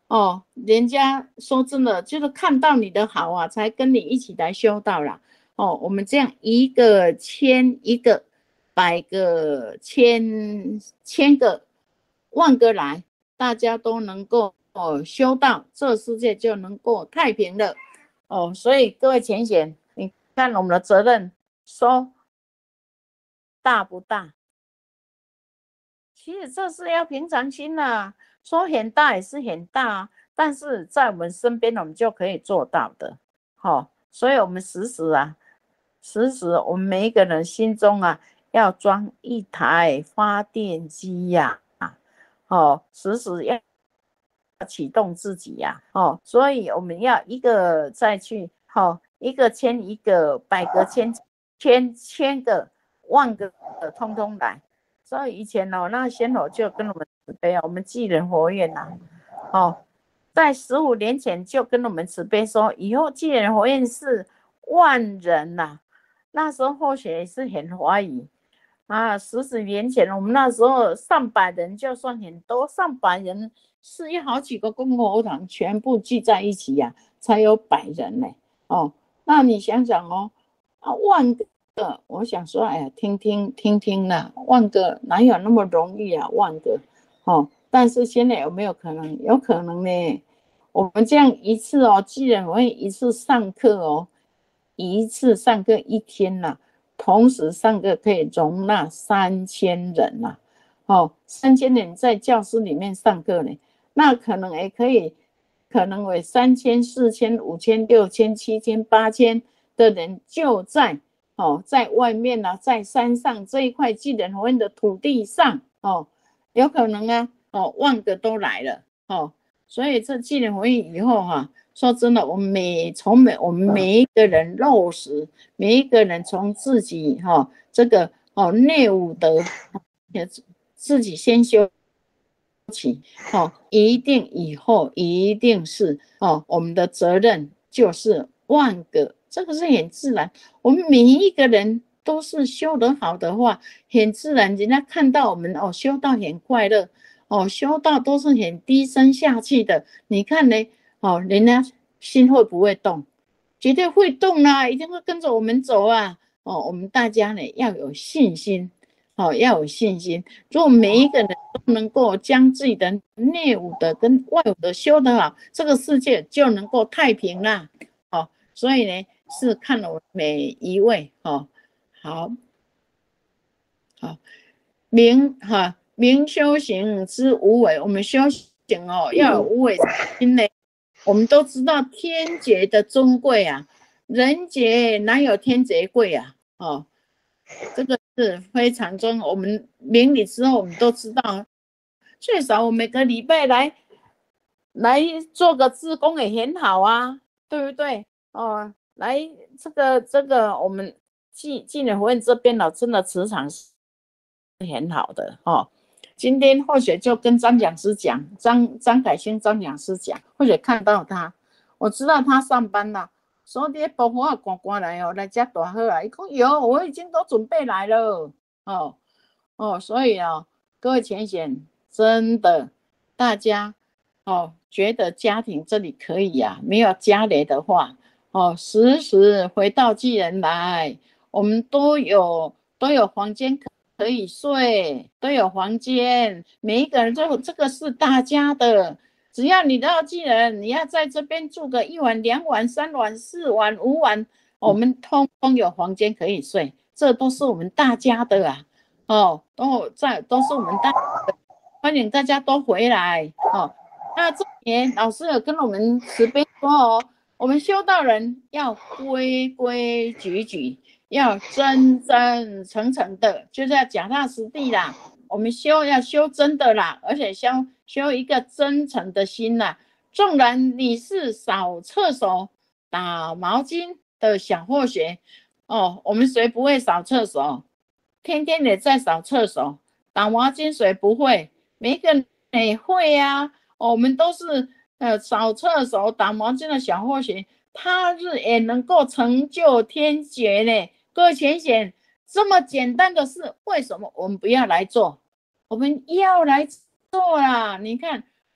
哦，人家说真的，就是看到你的好啊，才跟你一起来修道啦。哦，我们这样一个千一个，百个千千个万个来，大家都能够哦修道，这世界就能够太平了。哦，所以各位浅显，你看我们的责任说大不大？其实这是要平常心啊，说很大也是很大啊，但是在我们身边我们就可以做到的。好、哦，所以我们时时啊，时时我们每一个人心中啊要装一台发电机呀、啊，哦，时时要启动自己呀、啊，哦，所以我们要一个再去，好、哦，一个牵一个，百个千千千个万个通通来。所以以前哦，那仙佛就跟我们慈悲，我们济人佛院呐、啊，哦，在十五年前就跟我们慈悲说，以后济人佛院是万人呐、啊。那时候或许也是很怀疑啊，十几年前我们那时候上百人就算很多，上百人是有好几个公佛堂全部聚在一起呀、啊，才有百人呢。哦，那你想想哦，啊万个。我想说，哎呀，听听听听啦，万个哪有那么容易啊？万个，哦，但是现在有没有可能？有可能呢。我们这样一次哦，既然我会一次上课哦，一次上课一天呐、啊，同时上课可以容纳三千人呐、啊，哦，三千人在教室里面上课呢，那可能也可以，可能为三千、四千、五千、六千、七千、八千的人就在。哦，在外面啊，在山上这一块济人佛院的土地上，哦，有可能啊，哦，万个都来了，哦，所以这济人佛院以后哈、啊，说真的，我们每从每我们每一个人落实，每一个人从自己哈、哦、这个哦内务德，自己先修起，哦，一定以后一定是哦，我们的责任就是万个。这个是很自然，我们每一个人都是修得好的话，很自然，人家看到我们哦，修道很快乐，哦，修道都是很低声下气的。你看呢？哦，人家心会不会动？绝对会动啦，一定会跟着我们走啊！哦，我们大家呢要有信心，哦，要有信心。如果每一个人都能够将自己的内务的跟外务的修得好，这个世界就能够太平啦。哦，所以呢。是看了我每一位哦，好，好，明哈明修行之无为，我们修行哦要有无为心呢。我们都知道天劫的尊贵啊，人劫哪有天劫贵啊？哦，这个是非常重要。我们明理之后，我们都知道，最少我每个礼拜来来做个志工也很好啊，对不对？哦。来，这个这个，我们济济人佛院这边呢，真的磁场是很好的哦。今天或许就跟张讲师讲，张张凯欣张讲师讲，或者看到他，我知道他上班了，说你包袱啊赶赶来哦，来家大好啊。伊讲有，我已经都准备来了哦哦，所以啊，各位浅显，真的大家哦，觉得家庭这里可以啊，没有家累的话。哦，时时回到济人来，我们都有都有房间可以睡，都有房间，每一个人就这个是大家的，只要你到济人，你要在这边住个一晚、两晚、三晚、四晚、五晚，我们通通有房间可以睡，这都是我们大家的啊，哦，都在都是我们大家的，欢迎大家都回来哦。那这年老师有跟我们慈悲说哦。我们修道人要规规矩矩，要真真诚诚的，就是要脚踏实地啦。我们修要修真的啦，而且修修一个真诚的心啦。纵然你是扫厕所、打毛巾的小或学哦，我们谁不会扫厕所？天天也在扫厕所，打毛巾谁不会？每个人也会啊。哦、我们都是。呃，扫厕所、打毛巾的小或学，他日也能够成就天劫呢。各位浅显，这么简单的事，为什么我们不要来做？我们要来做啦！你看，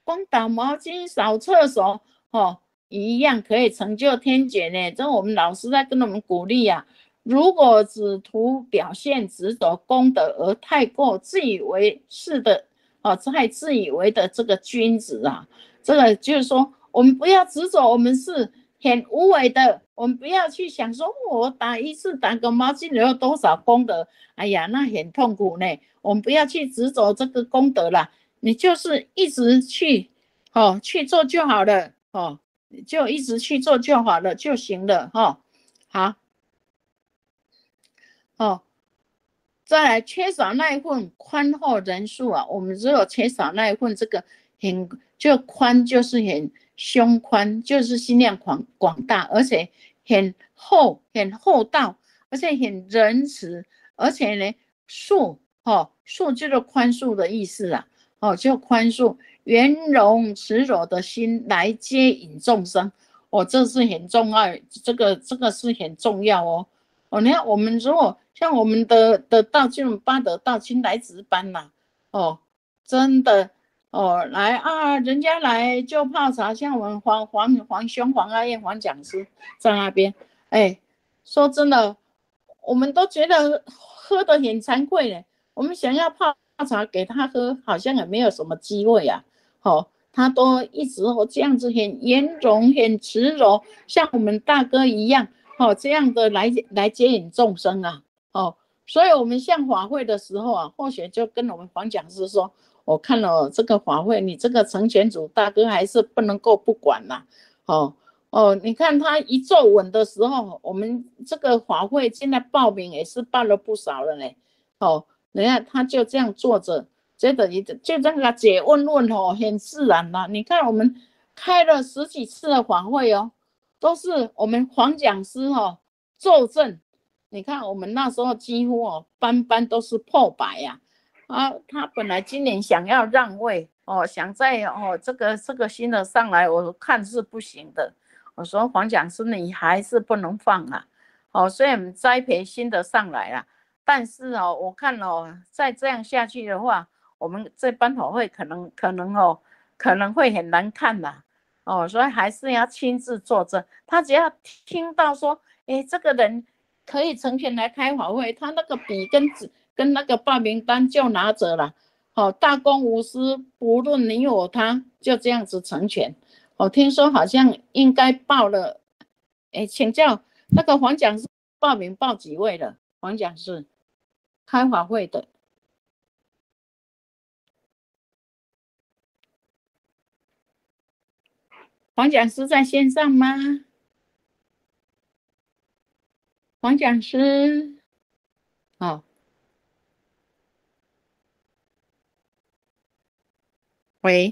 光倒毛巾、扫厕所，哦，一样可以成就天劫呢。这我们老师在跟我们鼓励啊。如果只图表现执着功德而太过自以为是的，哦，太自以为的这个君子啊，这个就是说，我们不要执着，我们是很无为的，我们不要去想说，我打一次打个毛巾有多少功德，哎呀，那很痛苦呢。我们不要去执着这个功德啦，你就是一直去，哦，去做就好了，哦，就一直去做就好了就行了，哦，好。哦，再来缺少那一份宽厚仁恕啊，我们只有缺少那一份这个很就宽，就是很胸宽，就是心量广广大，而且很厚很厚道，而且很仁慈，而且呢恕哦恕就是宽恕的意思啊，哦就宽恕圆融慈柔的心来接引众生，哦这是很重要，这个这个是很重要哦。哦，你看我们如果像我们的的道经八德道经来值班啦，哦，真的哦，来啊，人家来就泡茶，像我们黄黄黄兄黄阿燕黄讲师在那边，哎，说真的，我们都觉得喝得很惭愧呢。我们想要泡茶给他喝，好像也没有什么机会啊。哦，他都一直哦这样子很圆融、很慈柔，像我们大哥一样。哦，这样的来来接引众生啊，哦，所以我们像法会的时候啊，或许就跟我们黄讲师说，我看了这个法会，你这个成全组大哥还是不能够不管啦，哦哦，你看他一坐稳的时候，我们这个法会现在报名也是报了不少了呢，哦，你看他就这样坐着，这等于就这个解问问哦，很自然啦。你看我们开了十几次的法会哦。都是我们黄讲师哦作证，你看我们那时候几乎哦班班都是破百呀、啊，啊，他本来今年想要让位哦，想在哦这个这个新的上来，我看是不行的。我说黄讲师你还是不能放啊，哦，所以我们栽培新的上来了，但是哦我看哦再这样下去的话，我们这班法会可能可能哦可能会很难看啦。哦，所以还是要亲自作证。他只要听到说，哎，这个人可以成全来开法会，他那个笔跟纸跟那个报名单就拿着了。哦，大公无私，不论你我他，就这样子成全。我、哦、听说好像应该报了，哎，请教那个黄讲师报名报几位了？黄讲师开法会的。黄讲师在线上吗？黄讲师，哦，喂，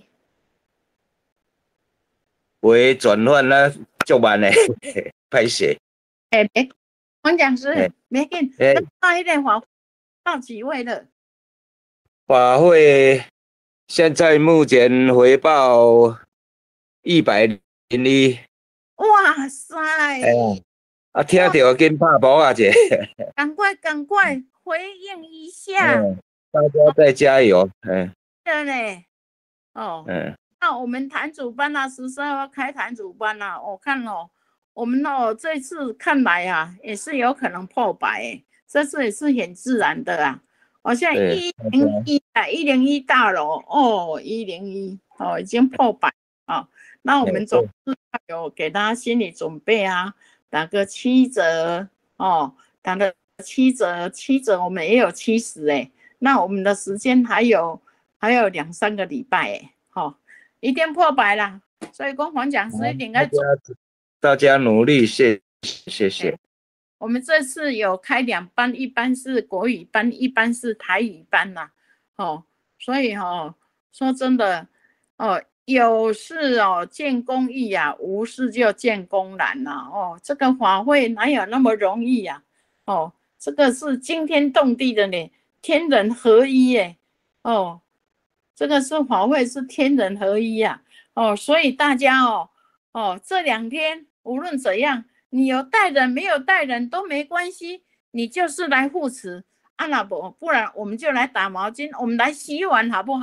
喂，转换了就慢嘞，拍摄。 哎哎，黄讲师，没见， 哎， 报一点法报几位了？ 法会现在目前回报一百零一。 哇塞！ 哎，啊，听到跟拍波啊，姐， 赶快赶快回应一下， 嗯，大家再加油，嗯， 对嘞，哦， 嗯， 那我们坛主班啊，十三号开坛主班啊，我看哦，我们哦这次看来啊，也是有可能破百诶，这次也是很自然的啊。我现在一零一啊，一零一大楼哦，一零一哦，已经破百啊。那我们总是有给大家心理准备啊，打个七折哦，打个七折，七折我们也有七十哎。那我们的时间还有还有两三个礼拜哎，好、哦，一定破百啦。所以跟黄讲师一定要做， 大家努力，谢谢谢。 我们这次有开两班，一班是国语班，一班是台语班呐、啊，哦，所以哦，说真的，哦，有事哦见公义呀、啊，无事就见公然呐、啊，哦，这个法会哪有那么容易呀、啊？哦，这个是惊天动地的呢，天人合一耶，哦，这个是法会是天人合一呀、啊，哦，所以大家哦，哦，这两天无论怎样。你有带人没有带人都没关系，你就是来护持啊，那不不然我们就来打毛巾，我们来洗碗好不好？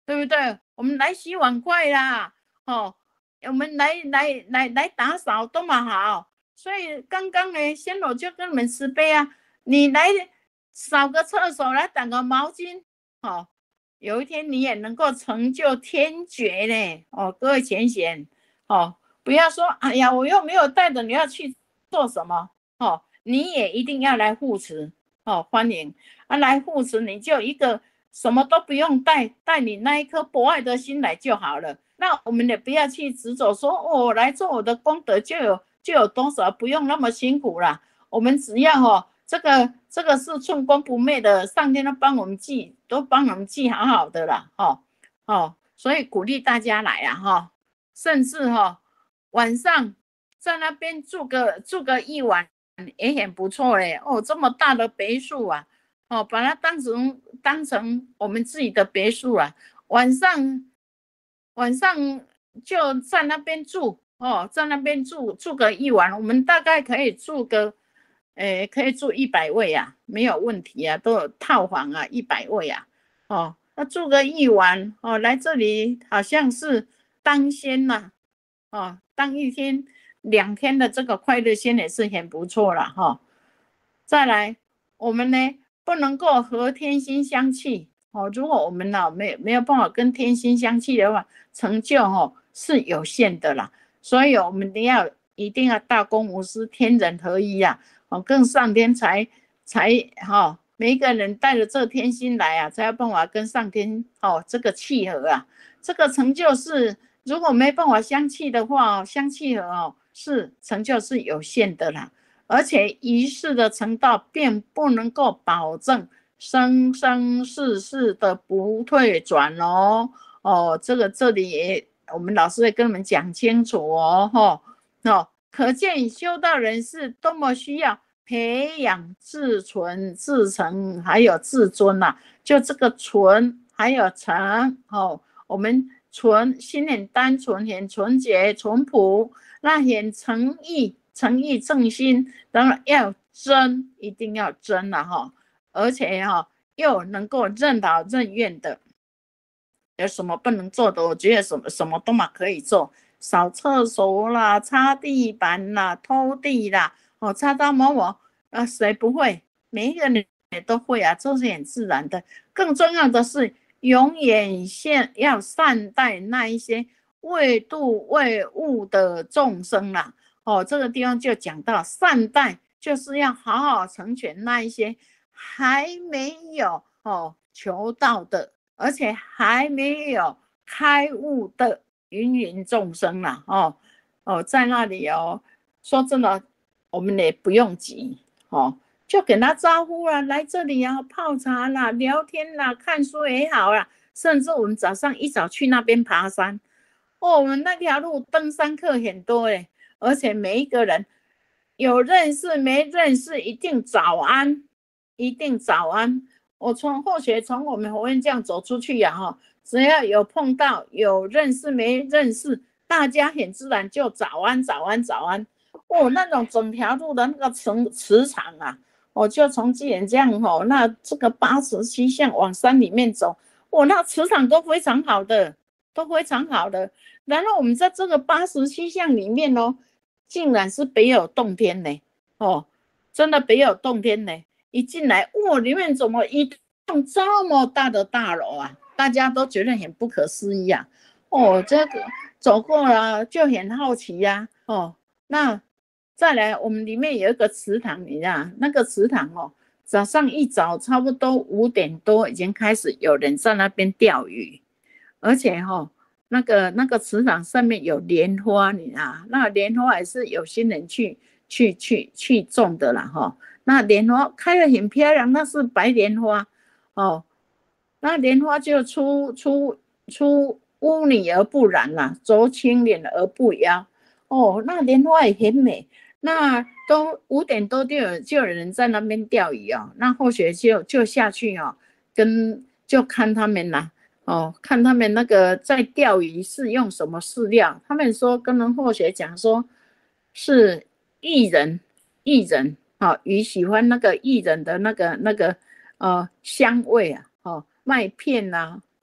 对不对？我们来洗碗筷啦，哦，我们来来来来打扫多么好。所以刚刚呢，仙罗就跟你们慈悲啊，你来扫个厕所，来打个毛巾，哦，有一天你也能够成就天爵呢，哦，各位前贤，哦，不要说，哎呀，我又没有带着，你要去做什么？哦，你也一定要来护持，哦，欢迎啊，来护持，你就一个什么都不用带，带你那一颗博爱的心来就好了。那我们也不要去执着说，哦，来做我的功德就有就有多少，不用那么辛苦啦。我们只要哦，这个这个是寸光不昧的，上天都帮我们记，都帮我们记好好的啦，哦哦，所以鼓励大家来啊，哈、哦，甚至哈、哦、晚上在那边住个住个一晚也很不错嘞，哦，这么大的别墅啊，哦，把它当成当成我们自己的别墅啊，晚上晚上就在那边住哦，在那边住住个一晚，我们大概可以住个，诶，可以住一百位啊，没有问题啊，都有套房啊，一百位啊，哦，那住个一晚哦，来这里好像是当仙呐、啊，哦，当一天两天的这个快乐仙也是很不错了哈、哦。再来，我们呢不能够和天心相契哦。如果我们呢、哦、没没有办法跟天心相契的话，成就哦是有限的啦。所以我们一定要一定要大公无私，天人合一啊！哦，跟上天才才哈、哦，每一个人带着这天心来啊，才有办法跟上天哦这个契合啊。这个成就是如果没办法相契的话，相契合哦是成就是有限的啦。而且一世的成道并不能够保证生生世世的不退转哦。哦，这个这里也我们老师会跟你们讲清楚哦。哦，哦，可见修道人是多么需要培养自存、自成还有自尊呐、啊。就这个存还有成哦，我们纯心很单纯、很纯洁、淳朴，那很诚意。诚意正心，当然要真，一定要真了、啊、哈，而且哈、啊、又能够任劳任怨的，有什么不能做的？我觉得什么什么都嘛可以做，扫厕所啦，擦地板啦，拖地啦，哦，擦到某某，啊，谁不会？每一个人也都会啊，这是很自然的。更重要的是，永远先要善待那一些为度为物的众生啦。哦，这个地方就讲到善待，就是要好好成全那一些还没有哦求道的，而且还没有开悟的芸芸众生啦。哦哦，在那里哦，说真的，我们也不用急哦，就给他招呼啦，来这里啊泡茶啦、聊天啦、看书也好啦，甚至我们早上一早去那边爬山。哦，我们那条路登山客很多诶。而且每一个人有认识没认识，一定早安，一定早安。我从或许从我们佛院这样走出去呀、啊，哈，只要有碰到有认识没认识，大家很自然就早安早安早安。哦，那种整条路的那个磁磁场啊，我就从基岩这样哦，那这个八十七巷往山里面走，哦，那磁场都非常好的，都非常好的。然后我们在这个八十七巷里面哦。竟然是别有洞天呢！哦，真的别有洞天呢！一进来，哇，里面怎么一栋这么大的大楼啊？大家都觉得很不可思议啊！哦，这个走过了就很好奇呀、啊！哦，那再来，我们里面有一个池塘，你知道，那个池塘哦，早上一早差不多五点多已经开始有人在那边钓鱼，而且哦。那个那个池塘上面有莲花，你啊，那莲花也是有心人去去去去种的啦哈。那莲花开得很漂亮，那是白莲花哦。那莲花就出出出污泥而不染啦，濯清涟而不妖哦。那莲花也很美，那都五点多就有就有人在那边钓鱼哦。那后学就就下去哦，跟就看他们啦。哦，看他们那个在钓鱼是用什么饲料？他们说跟人后学讲说，是薏仁，薏仁，哦，鱼喜欢那个薏仁的那个那个呃香味啊，哦，麦片呐、啊，哦，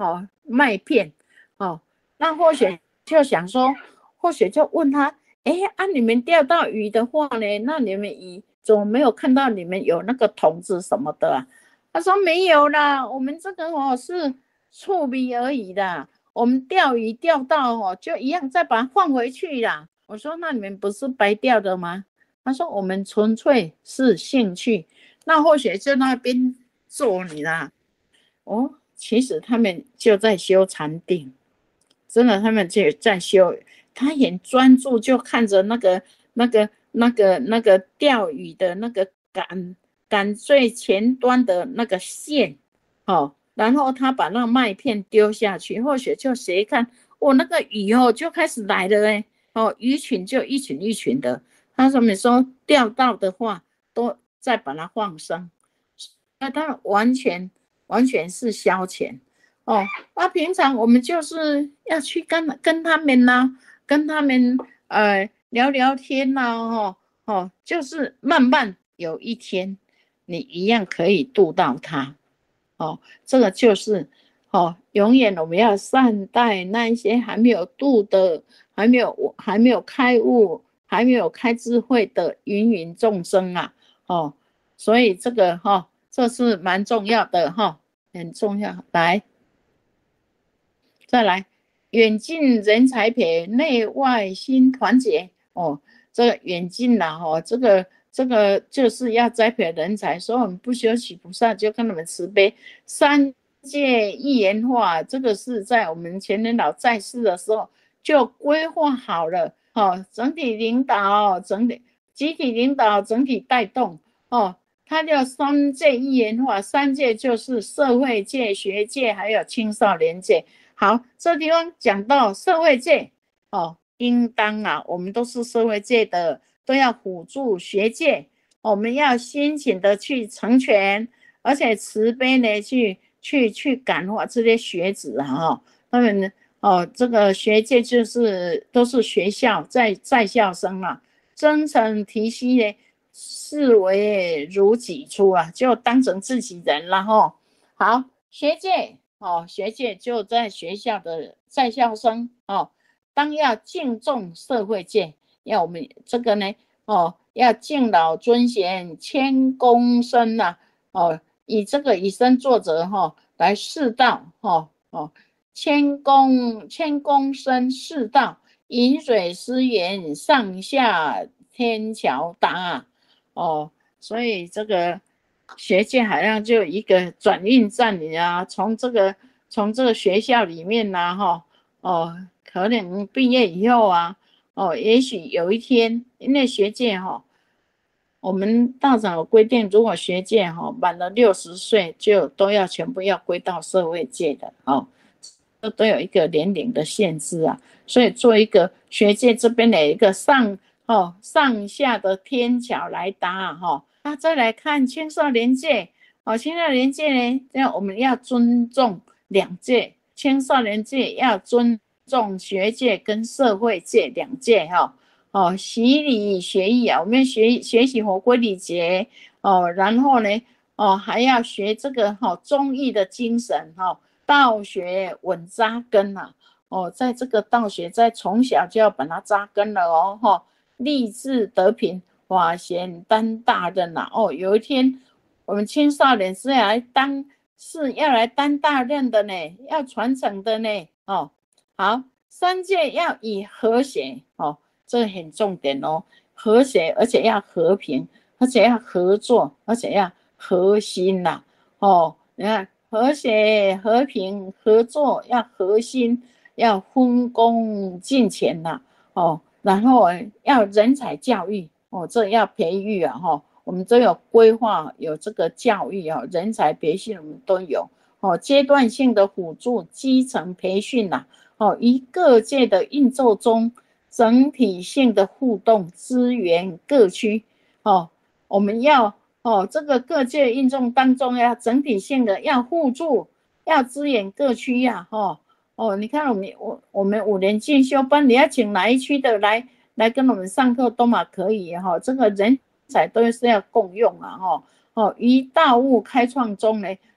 麦片，哦，那或许就想说，或许就问他，哎，啊，你们钓到鱼的话呢，那你们鱼怎么没有看到你们有那个桶子什么的啊？他说没有啦，我们这个哦是触笔而已的，我们钓鱼钓到哦就一样再把它放回去啦。我说那你们不是白钓的吗？他说我们纯粹是兴趣，那或许在那边做你啦。哦，其实他们就在修禅定，真的他们就在修，他很专注，就看着那个那个那个那个钓鱼的那个杆杆最前端的那个线，哦，然后他把那个麦片丢下去，或许就谁看，哦，那个鱼哦就开始来了嘞，哦，鱼群就一群一群的。他上面说钓到的话，都再把它放生，那他完全完全是消遣哦。那平常我们就是要去跟跟他们呢、啊，跟他们呃聊聊天呐、啊，哦哦，就是慢慢有一天你一样可以度到他，哦，这个就是哦，永远我们要善待那一些还没有度的，还没有还没有开悟。还没有开智慧的芸芸众生啊，哦，所以这个哈、哦，这是蛮重要的哈、哦，很重要。来，再来，远近人才培，内外心团结。哦，这个远近啦，哦，这个这个就是要栽培人才，所以我们不修习菩萨就跟他们慈悲，三界一言化，这个是在我们前人老在世的时候就规划好了。哦，整体领导，整体集体领导，整体带动哦，它叫三界一元化，三界就是社会界、学界还有青少年界。好，这地方讲到社会界哦，应当啊，我们都是社会界的，都要辅助学界，我们要辛勤的去成全，而且慈悲呢，去去去感化这些学子啊，哦，他们。哦，这个学界就是都是学校在在校生啊，真诚提携呢，视为如己出啊，就当成自己人了哈。好，学界哦，学界就在学校的在校生哦，当要敬重社会界，要我们这个呢哦，要敬老尊贤，谦恭身呐、啊、哦，以这个以身作则哈、哦，来示道哈 哦, 哦。谦恭谦恭身世道，饮水思源，上下天桥达哦，所以这个学界好像就一个转运站里啊，从这个从这个学校里面呐、啊，哈哦，可能毕业以后啊，哦，也许有一天，因为学界哈、哦，我们道长有规定，如果学界哈、哦、满了六十岁，就都要全部要归到社会界的哦。都有一个年龄的限制啊，所以做一个学界这边的一个上哦上下的天桥来搭哈、哦。那再来看青少年界哦，青少年界呢，我们要尊重两界，青少年界要尊重学界跟社会界两界哈、哦。哦，习礼学艺啊，我们学学习活规礼节哦，然后呢哦还要学这个哈、哦、忠义的精神哈。哦道学稳扎根啊，哦，在这个道学，在从小就要把它扎根了哦，哈、哦，立志得品，法贤担大任啊，哦，有一天我们青少年是要来当，是要来担大任的呢，要传承的呢，哦，好，三界要以和谐，哦，这个很重点哦，和谐，而且要和平，而且要合作，而且要核心呐、啊，哦，你看。和谐、和平、合作，要核心，要分工进钱呐、啊，哦，然后要人才教育，哦，这要培育啊，哈、哦，我们都有规划，有这个教育啊，人才培训我们都有，哦，阶段性的辅助基层培训呐、啊，哦，于各界的运作中，整体性的互动资源各区，哦，我们要。哦，这个各界运动当中要整体性的要互助，要支援各区呀、啊，哦哦，你看我们我我们五年进修班，你要请哪一区的来来跟我们上课都嘛可以哈、哦，这个人才都是要共用啊哈、哦，哦，于道务开创中呢，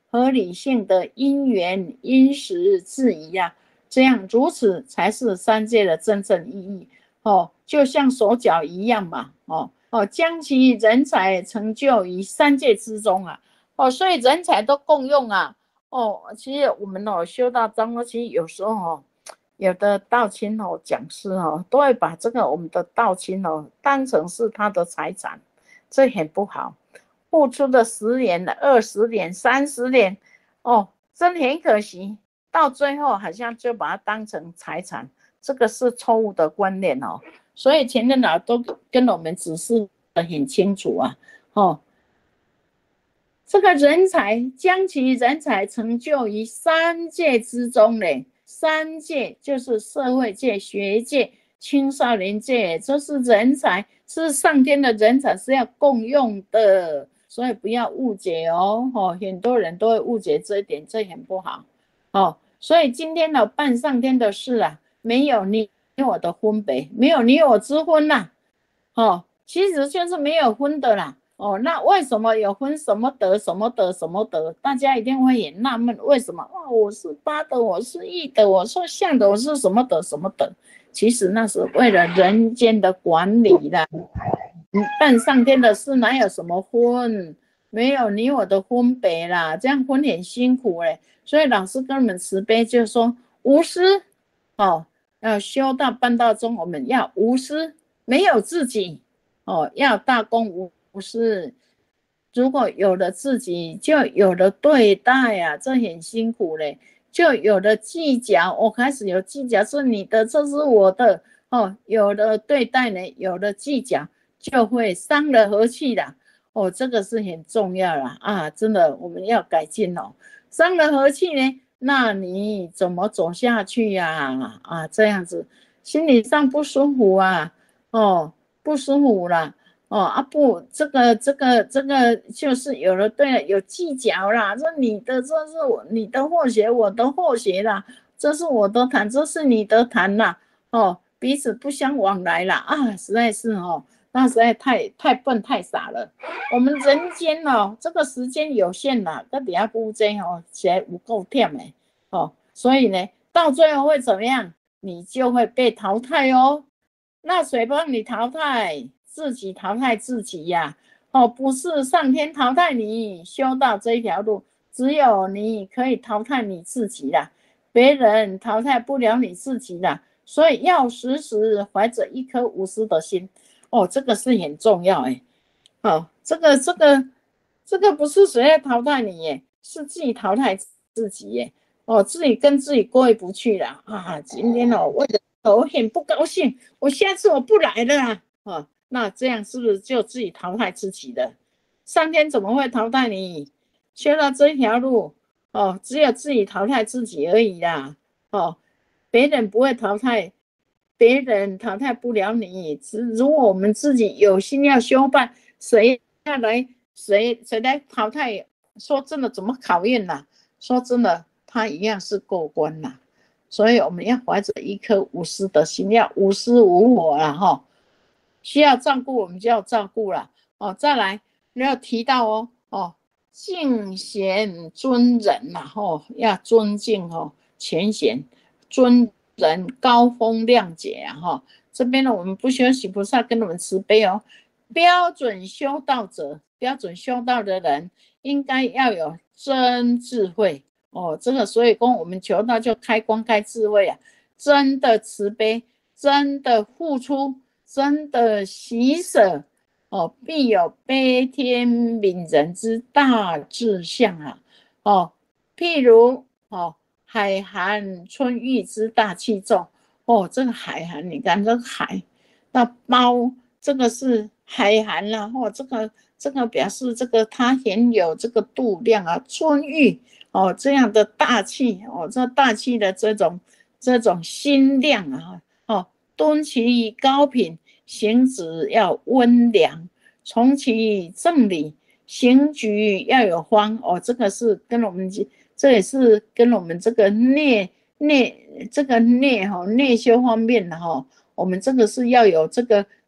合理性的因缘因时制宜啊，这样如此才是三界的真正意义哦，就像手脚一样嘛，哦哦，将其人才成就于三界之中啊，哦，所以人才都共用啊，哦，其实我们哦修道当中，其实有时候哦，有的道亲哦讲师哦，都会把这个我们的道亲哦当成是他的财产，这很不好。付出的十年、二十年、三十年，哦，真很可惜，到最后好像就把它当成财产，这个是错误的观念哦。所以前任老都跟我们指示的很清楚啊，哦，这个人才将其人才成就于三界之中呢，三界就是社会界、学界、青少年界，这是人才，是上天的人才，是要共用的。所以不要误解哦，哦，很多人都会误解这一点，这很不好哦。所以今天呢，办上天的事啊，没有你我的分别，没有你我之分啦，哦，其实就是没有分的啦，哦，那为什么有分什么德什么德什么德？大家一定会很纳闷，为什么？哇，我是八德，我是一德，我是相德，我是什么德什么德？其实那是为了人间的管理啦。办上天的事哪有什么分？没有你我的分别啦，这样分很辛苦嘞。所以老师跟我们慈悲，就是说无私哦，要修道办道中，我们要无私，没有自己哦，要大公无私。如果有了自己，就有了对待啊，这很辛苦嘞。就有了计较，我开始有计较，是你的，这是我的哦。有了对待呢，有了计较。就会伤了和气啦，哦，这个是很重要啦啊！真的，我们要改进哦。伤了和气呢，那你怎么走下去呀？啊，啊，这样子，心理上不舒服啊，哦，不舒服啦，哦啊不，这个这个这个就是有了对了，有计较啦，这你的这是我你的祸学，我的祸学啦，这是我的谈，这是你的谈啦，哦，彼此不相往来啦啊，实在是哦。那实在太太笨太傻了。我们人间哦，这个时间有限啦，到底下不真哦，起来不够忝哎哦，所以呢，到最后会怎么样？你就会被淘汰哦。那谁帮你淘汰？自己淘汰自己呀、啊！哦，不是上天淘汰你，修道这一条路，只有你可以淘汰你自己啦，别人淘汰不了你自己啦。所以要时时怀着一颗无私的心。哦，这个是很重要哎，哦，这个这个这个不是谁来淘汰你耶，是自己淘汰自己耶，哦，自己跟自己过意不去了啊！今天哦，为了我很不高兴，我下次我不来了啊！哦，那这样是不是就自己淘汰自己的？上天怎么会淘汰你？修到这一条路，哦，只有自己淘汰自己而已啦，哦，别人不会淘汰。别人淘汰不了你，如果我们自己有心要修办，谁要来谁谁来淘汰？说真的，怎么考验啦？说真的，他一样是过关啦。所以我们要怀着一颗无私的心，要无私无我啦哈。需要照顾我们就要照顾啦哦。再来，你要提到哦哦，敬贤尊人啦吼，要尊敬哦前贤尊。人高风亮节啊哈，这边呢我们不修习菩萨跟我们慈悲哦，标准修道者，标准修道的人应该要有真智慧哦，这个所以跟我们求道就开光开智慧啊，真的慈悲，真的付出，真的喜舍哦，必有悲天悯人之大志向啊哦，譬如哦。海涵春玉之大气重哦，这个海涵，你看这个海，那包这个是海涵啦、啊，哦，这个这个表示这个它很有这个度量啊，春玉哦这样的大气哦，这大气的这种这种心量啊，哦，敦其高品，行止要温良，从其正理，行举要有方哦，这个是跟我们。这也是跟我们这个内内这个内哈内修方面的哈，我们这个是要有这个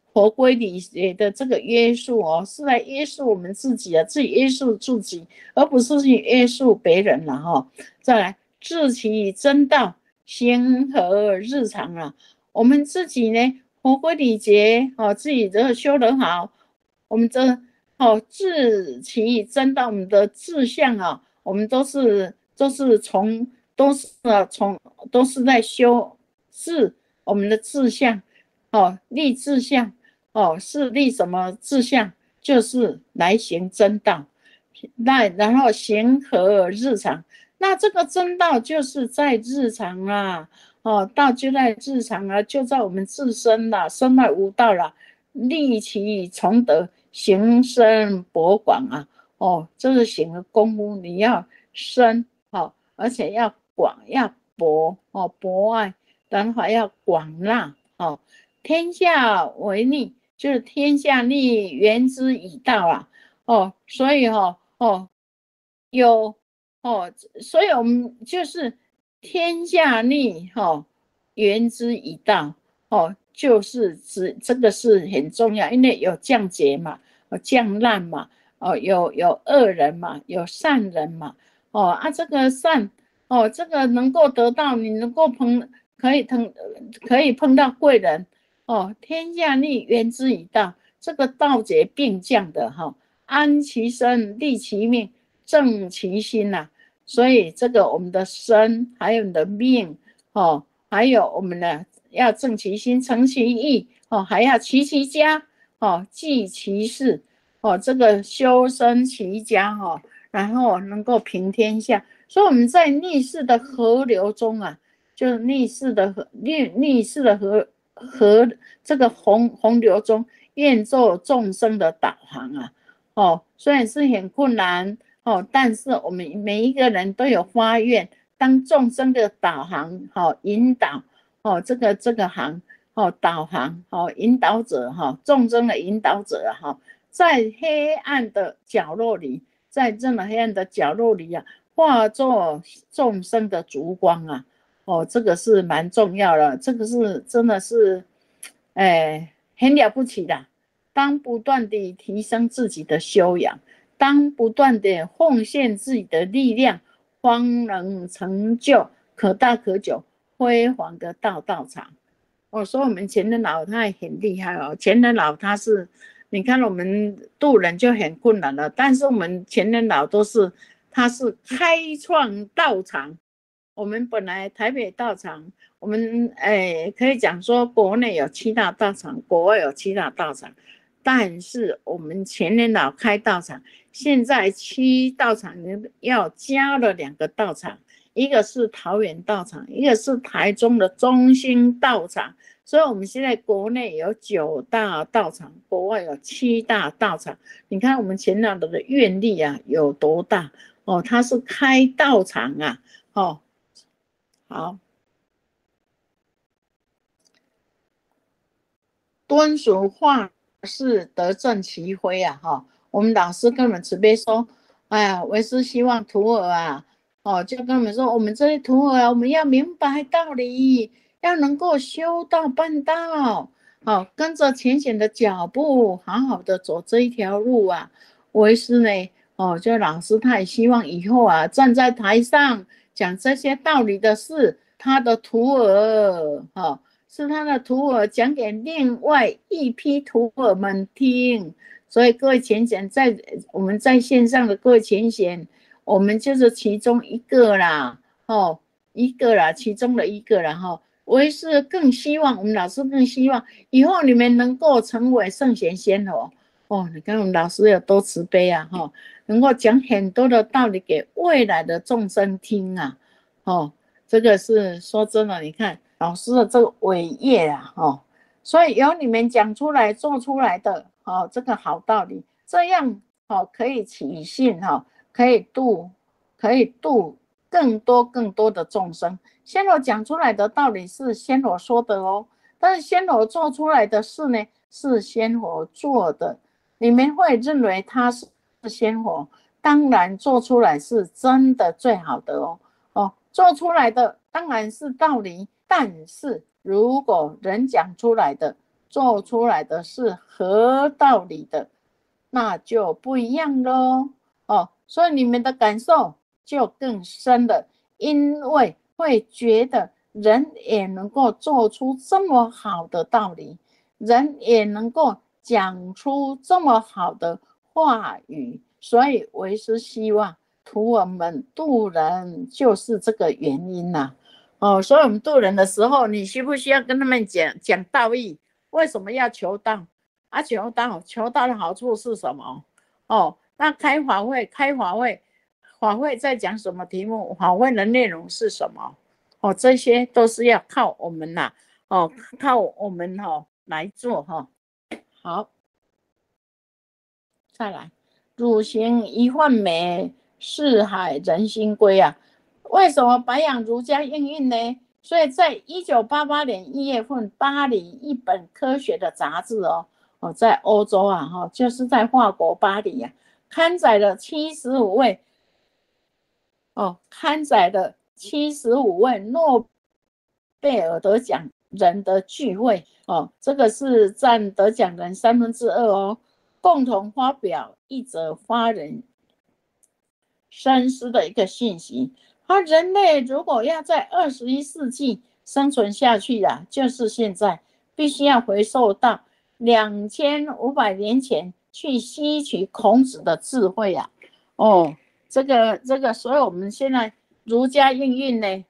佛规礼节的这个约束哦，是来约束我们自己啊，自己约束自己，而不是去约束别人了哈。再来，自其真道，行和日常啊。我们自己呢，佛规礼节哦，自己这个修得好，我们这哦自其真道，我们的志向啊，我们都是都是从都是啊从都是在修志，我们的志向哦，立志向。哦，是立什么志向？就是来行真道，那然后行和日常。那这个真道就是在日常啊，哦，道就在日常啊，就在我们自身啦，身外无道啦，立其崇德，行深博广啊，哦，这是行的功夫，你要深，哦，而且要广，要博，哦，博爱，然后还要广纳，哦，天下为利。就是天下利，原之以道啊，哦，所以哈、哦，哦，有哦，所以我们就是天下利哈、哦，原之以道，哦，就是指这个是很重要，因为有降劫嘛，有降难嘛，哦，有有恶人嘛，有善人嘛，哦啊，这个善哦，这个能够得到，你能够碰，可以碰，可以碰到贵人。哦，天下利，原之以道，这个道劫并降的哈、哦，安其身，利其命，正其心呐、啊。所以这个我们的身，还有你的命，哦，还有我们的要正其心，成其意，哦，还要齐其家，哦，济其事，哦，这个修身齐家哈、哦，然后能够平天下。所以我们在逆世的河流中啊，就是逆世的河逆逆世的河。和这个洪洪流中，愿做众生的导航啊！哦，虽然是很困难哦，但是我们每一个人都有发愿，当众生的导航，哦，引导，哦，这个这个航，哦，导航，哦，引导者，哈、哦，众生的引导者，哈、哦，在黑暗的角落里，在这么黑暗的角落里啊，化作众生的烛光啊！哦，这个是蛮重要的，这个是真的是，哎，很了不起的。当不断地提升自己的修养，当不断地奉献自己的力量，方能成就可大可久、辉煌的大道场。我说我们前人老他也很厉害哦，前人老他是，你看我们渡人就很困难了，但是我们前人老都是，他是开创道场。我们本来台北道场，我们诶可以讲说国内有七大道场，国外有七大道场，但是我们前年老开道场，现在七道场要加了两个道场，一个是桃园道场，一个是台中的中兴道场，所以我们现在国内有九大道场，国外有七大道场。你看我们前年的愿力啊有多大哦？他是开道场啊，哦。好，敦俗化是德正其辉啊！哈，我们老师跟我们慈悲说，哎呀，为师希望徒儿啊，哦，就跟我们说，我们这些徒儿啊，我们要明白道理，要能够修道办道，好，跟着浅显的脚步，好好的走这一条路啊。为师呢，哦，就老师他也希望以后啊，站在台上讲这些道理的事。他的徒儿，哦，是他的徒儿讲给另外一批徒儿们听，所以各位浅显，在我们在线上的各位浅显，我们就是其中一个啦，哦，一个啦，其中的一个啦，哈。我也是更希望，我们老师更希望以后你们能够成为圣贤先佛，哦，你看我们老师有多慈悲啊，哈，能够讲很多的道理给未来的众生听啊，哦。这个是说真的，你看老师的这个伟业啊，哦，所以由你们讲出来、做出来的，哦，这个好道理，这样哦可以起信哈、哦，可以度，可以度更多更多的众生。仙罗讲出来的道理是仙罗说的哦，但是仙罗做出来的事呢是仙罗做的，你们会认为他是仙罗，当然做出来是真的最好的哦。哦，做出来的当然是道理，但是如果人讲出来的做出来的是合道理的，那就不一样咯。哦，所以你们的感受就更深了，因为会觉得人也能够做出这么好的道理，人也能够讲出这么好的话语，所以为师希望图我们度人就是这个原因呐、啊。哦，所以我们度人的时候，你需不需要跟他们讲讲道义？为什么要求道？啊，求道，求道的好处是什么？哦，那开法会，开法会，法会在讲什么题目？法会的内容是什么？哦，这些都是要靠我们呐、啊，哦，靠我们哈、哦、来做哈、哦。好，再来，汝行一幻美，四海人心归啊。为什么白养儒家应运呢？所以在一九八八年一月份，巴黎一本科学的杂志哦，哦，在欧洲啊，哈、哦，就是在法国巴黎啊，刊载了七十五位，哦，刊载了七十五位诺贝尔得奖人的聚会哦，这个是占得奖人三分之二哦，共同发表一则发人深思的一个信息。而人类如果要在二十一世纪生存下去啊，就是现在必须要回溯到两千五百年前去吸取孔子的智慧啊。哦，这个这个，所以我们现在儒家应运呢，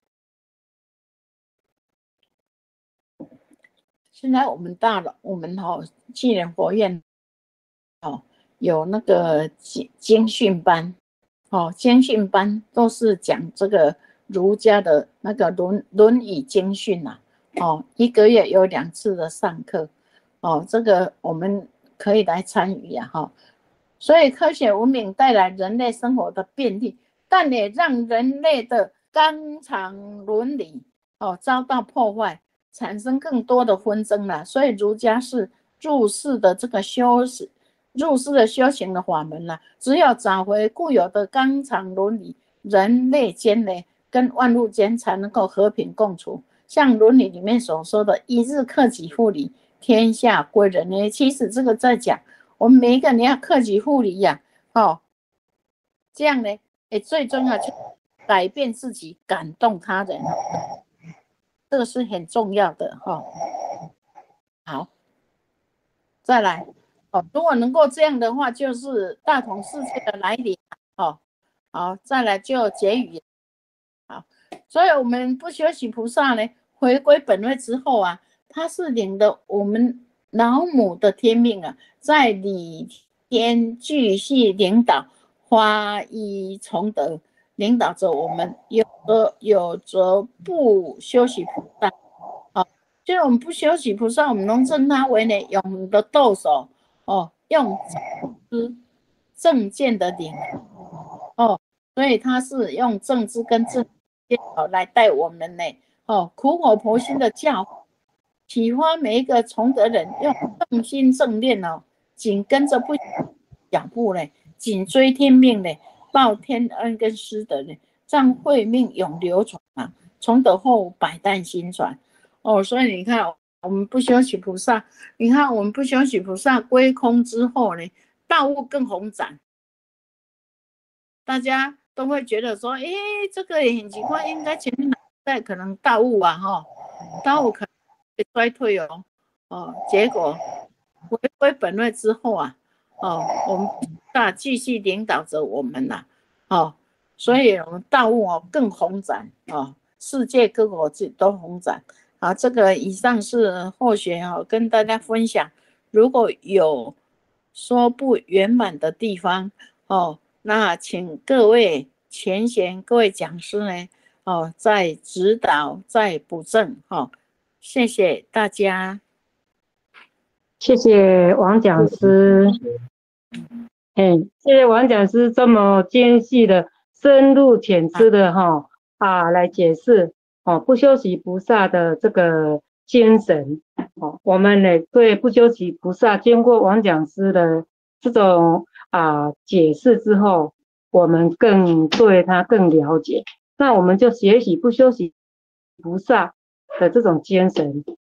现在我们大了，我们哈纪念佛院哦有那个经训班。哦，经训班都是讲这个儒家的那个论论语经训呐、啊，哦，一个月有两次的上课，哦，这个我们可以来参与呀、啊，哈、哦。所以科学文明带来人类生活的便利，但也让人类的纲常伦理哦遭到破坏，产生更多的纷争了。所以儒家是入世的这个修士。入世的修行的法门啊，只有找回固有的纲常伦理，人类间呢跟万物间才能够和平共处。像伦理里面所说的一日克己复礼，天下归仁呢，其实这个在讲我们每一个人要克己复礼呀、啊，哦，这样呢，诶，最重要就改变自己，感动他人，这个是很重要的哈、哦。好，再来。哦，如果能够这样的话，就是大同世界的来临。哦，好，再来就结语。好，所以我们不修习菩萨呢，回归本位之后啊，他是领的我们老母的天命啊，在理天继续领导，发依从德，领导着我们。有则有则不修习菩萨，好、哦，就是我们不修习菩萨，我们能称他为呢永的斗手。哦，用正见的领哦，所以他是用正知跟正见来带我们呢。哦，苦口婆心的教，启发每一个崇德人用正心正念哦，紧跟着不脚步呢，紧追天命呢，报天恩跟师德呢，让慧命永流传啊，崇德后百代兴传。哦，所以你看。我们不修习菩萨，你看我们不修习菩萨归空之后呢，道物更宏展，大家都会觉得说，诶，这个也很奇怪，应该前面哪代可能道物啊，哈，道物可能会衰退哦，哦，结果回归本位之后啊，哦，我们大继续领导着我们呐、啊，哦，所以我们道物哦更宏展哦，世界各国都宏展。好，这个以上是后学哦，跟大家分享。如果有说不圆满的地方哦，那请各位前贤、各位讲师呢哦，再指导、再补正哦。谢谢大家， 谢谢王讲师。嗯，谢谢王讲师这么精细的、深入浅出的哈啊来解释。哦，不修习菩萨的这个精神，哦，我们呢对不修习菩萨，经过王讲师的这种啊解释之后，我们更对他更了解。那我们就学习不修习菩萨的这种精神，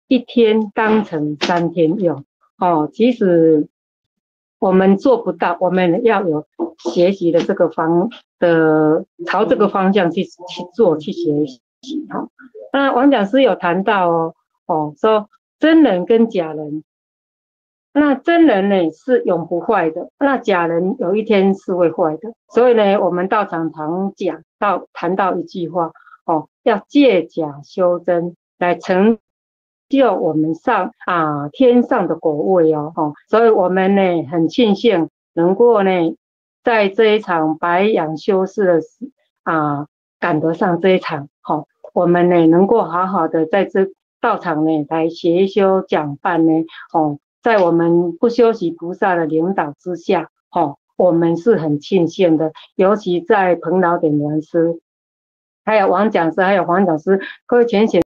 一天当成三天用哦。即使我们做不到，我们要有学习的这个方的，朝这个方向去去做去学习哈、哦。那王讲师有谈到哦哦，说真人跟假人，那真人呢是永不坏的，那假人有一天是会坏的。所以呢，我们道场常讲到谈到一句话哦，要借假修真来成就我们上啊天上的果位哦哦。所以我们呢很庆幸能够呢在这一场白养修士的啊赶得上这一场哦，我们呢能够好好的在这道场呢来协修讲办呢哦。在我们不修习菩萨的领导之下，哦，我们是很庆幸的。尤其在彭老典禅师，还有王讲师，还有黄讲师，各位浅显。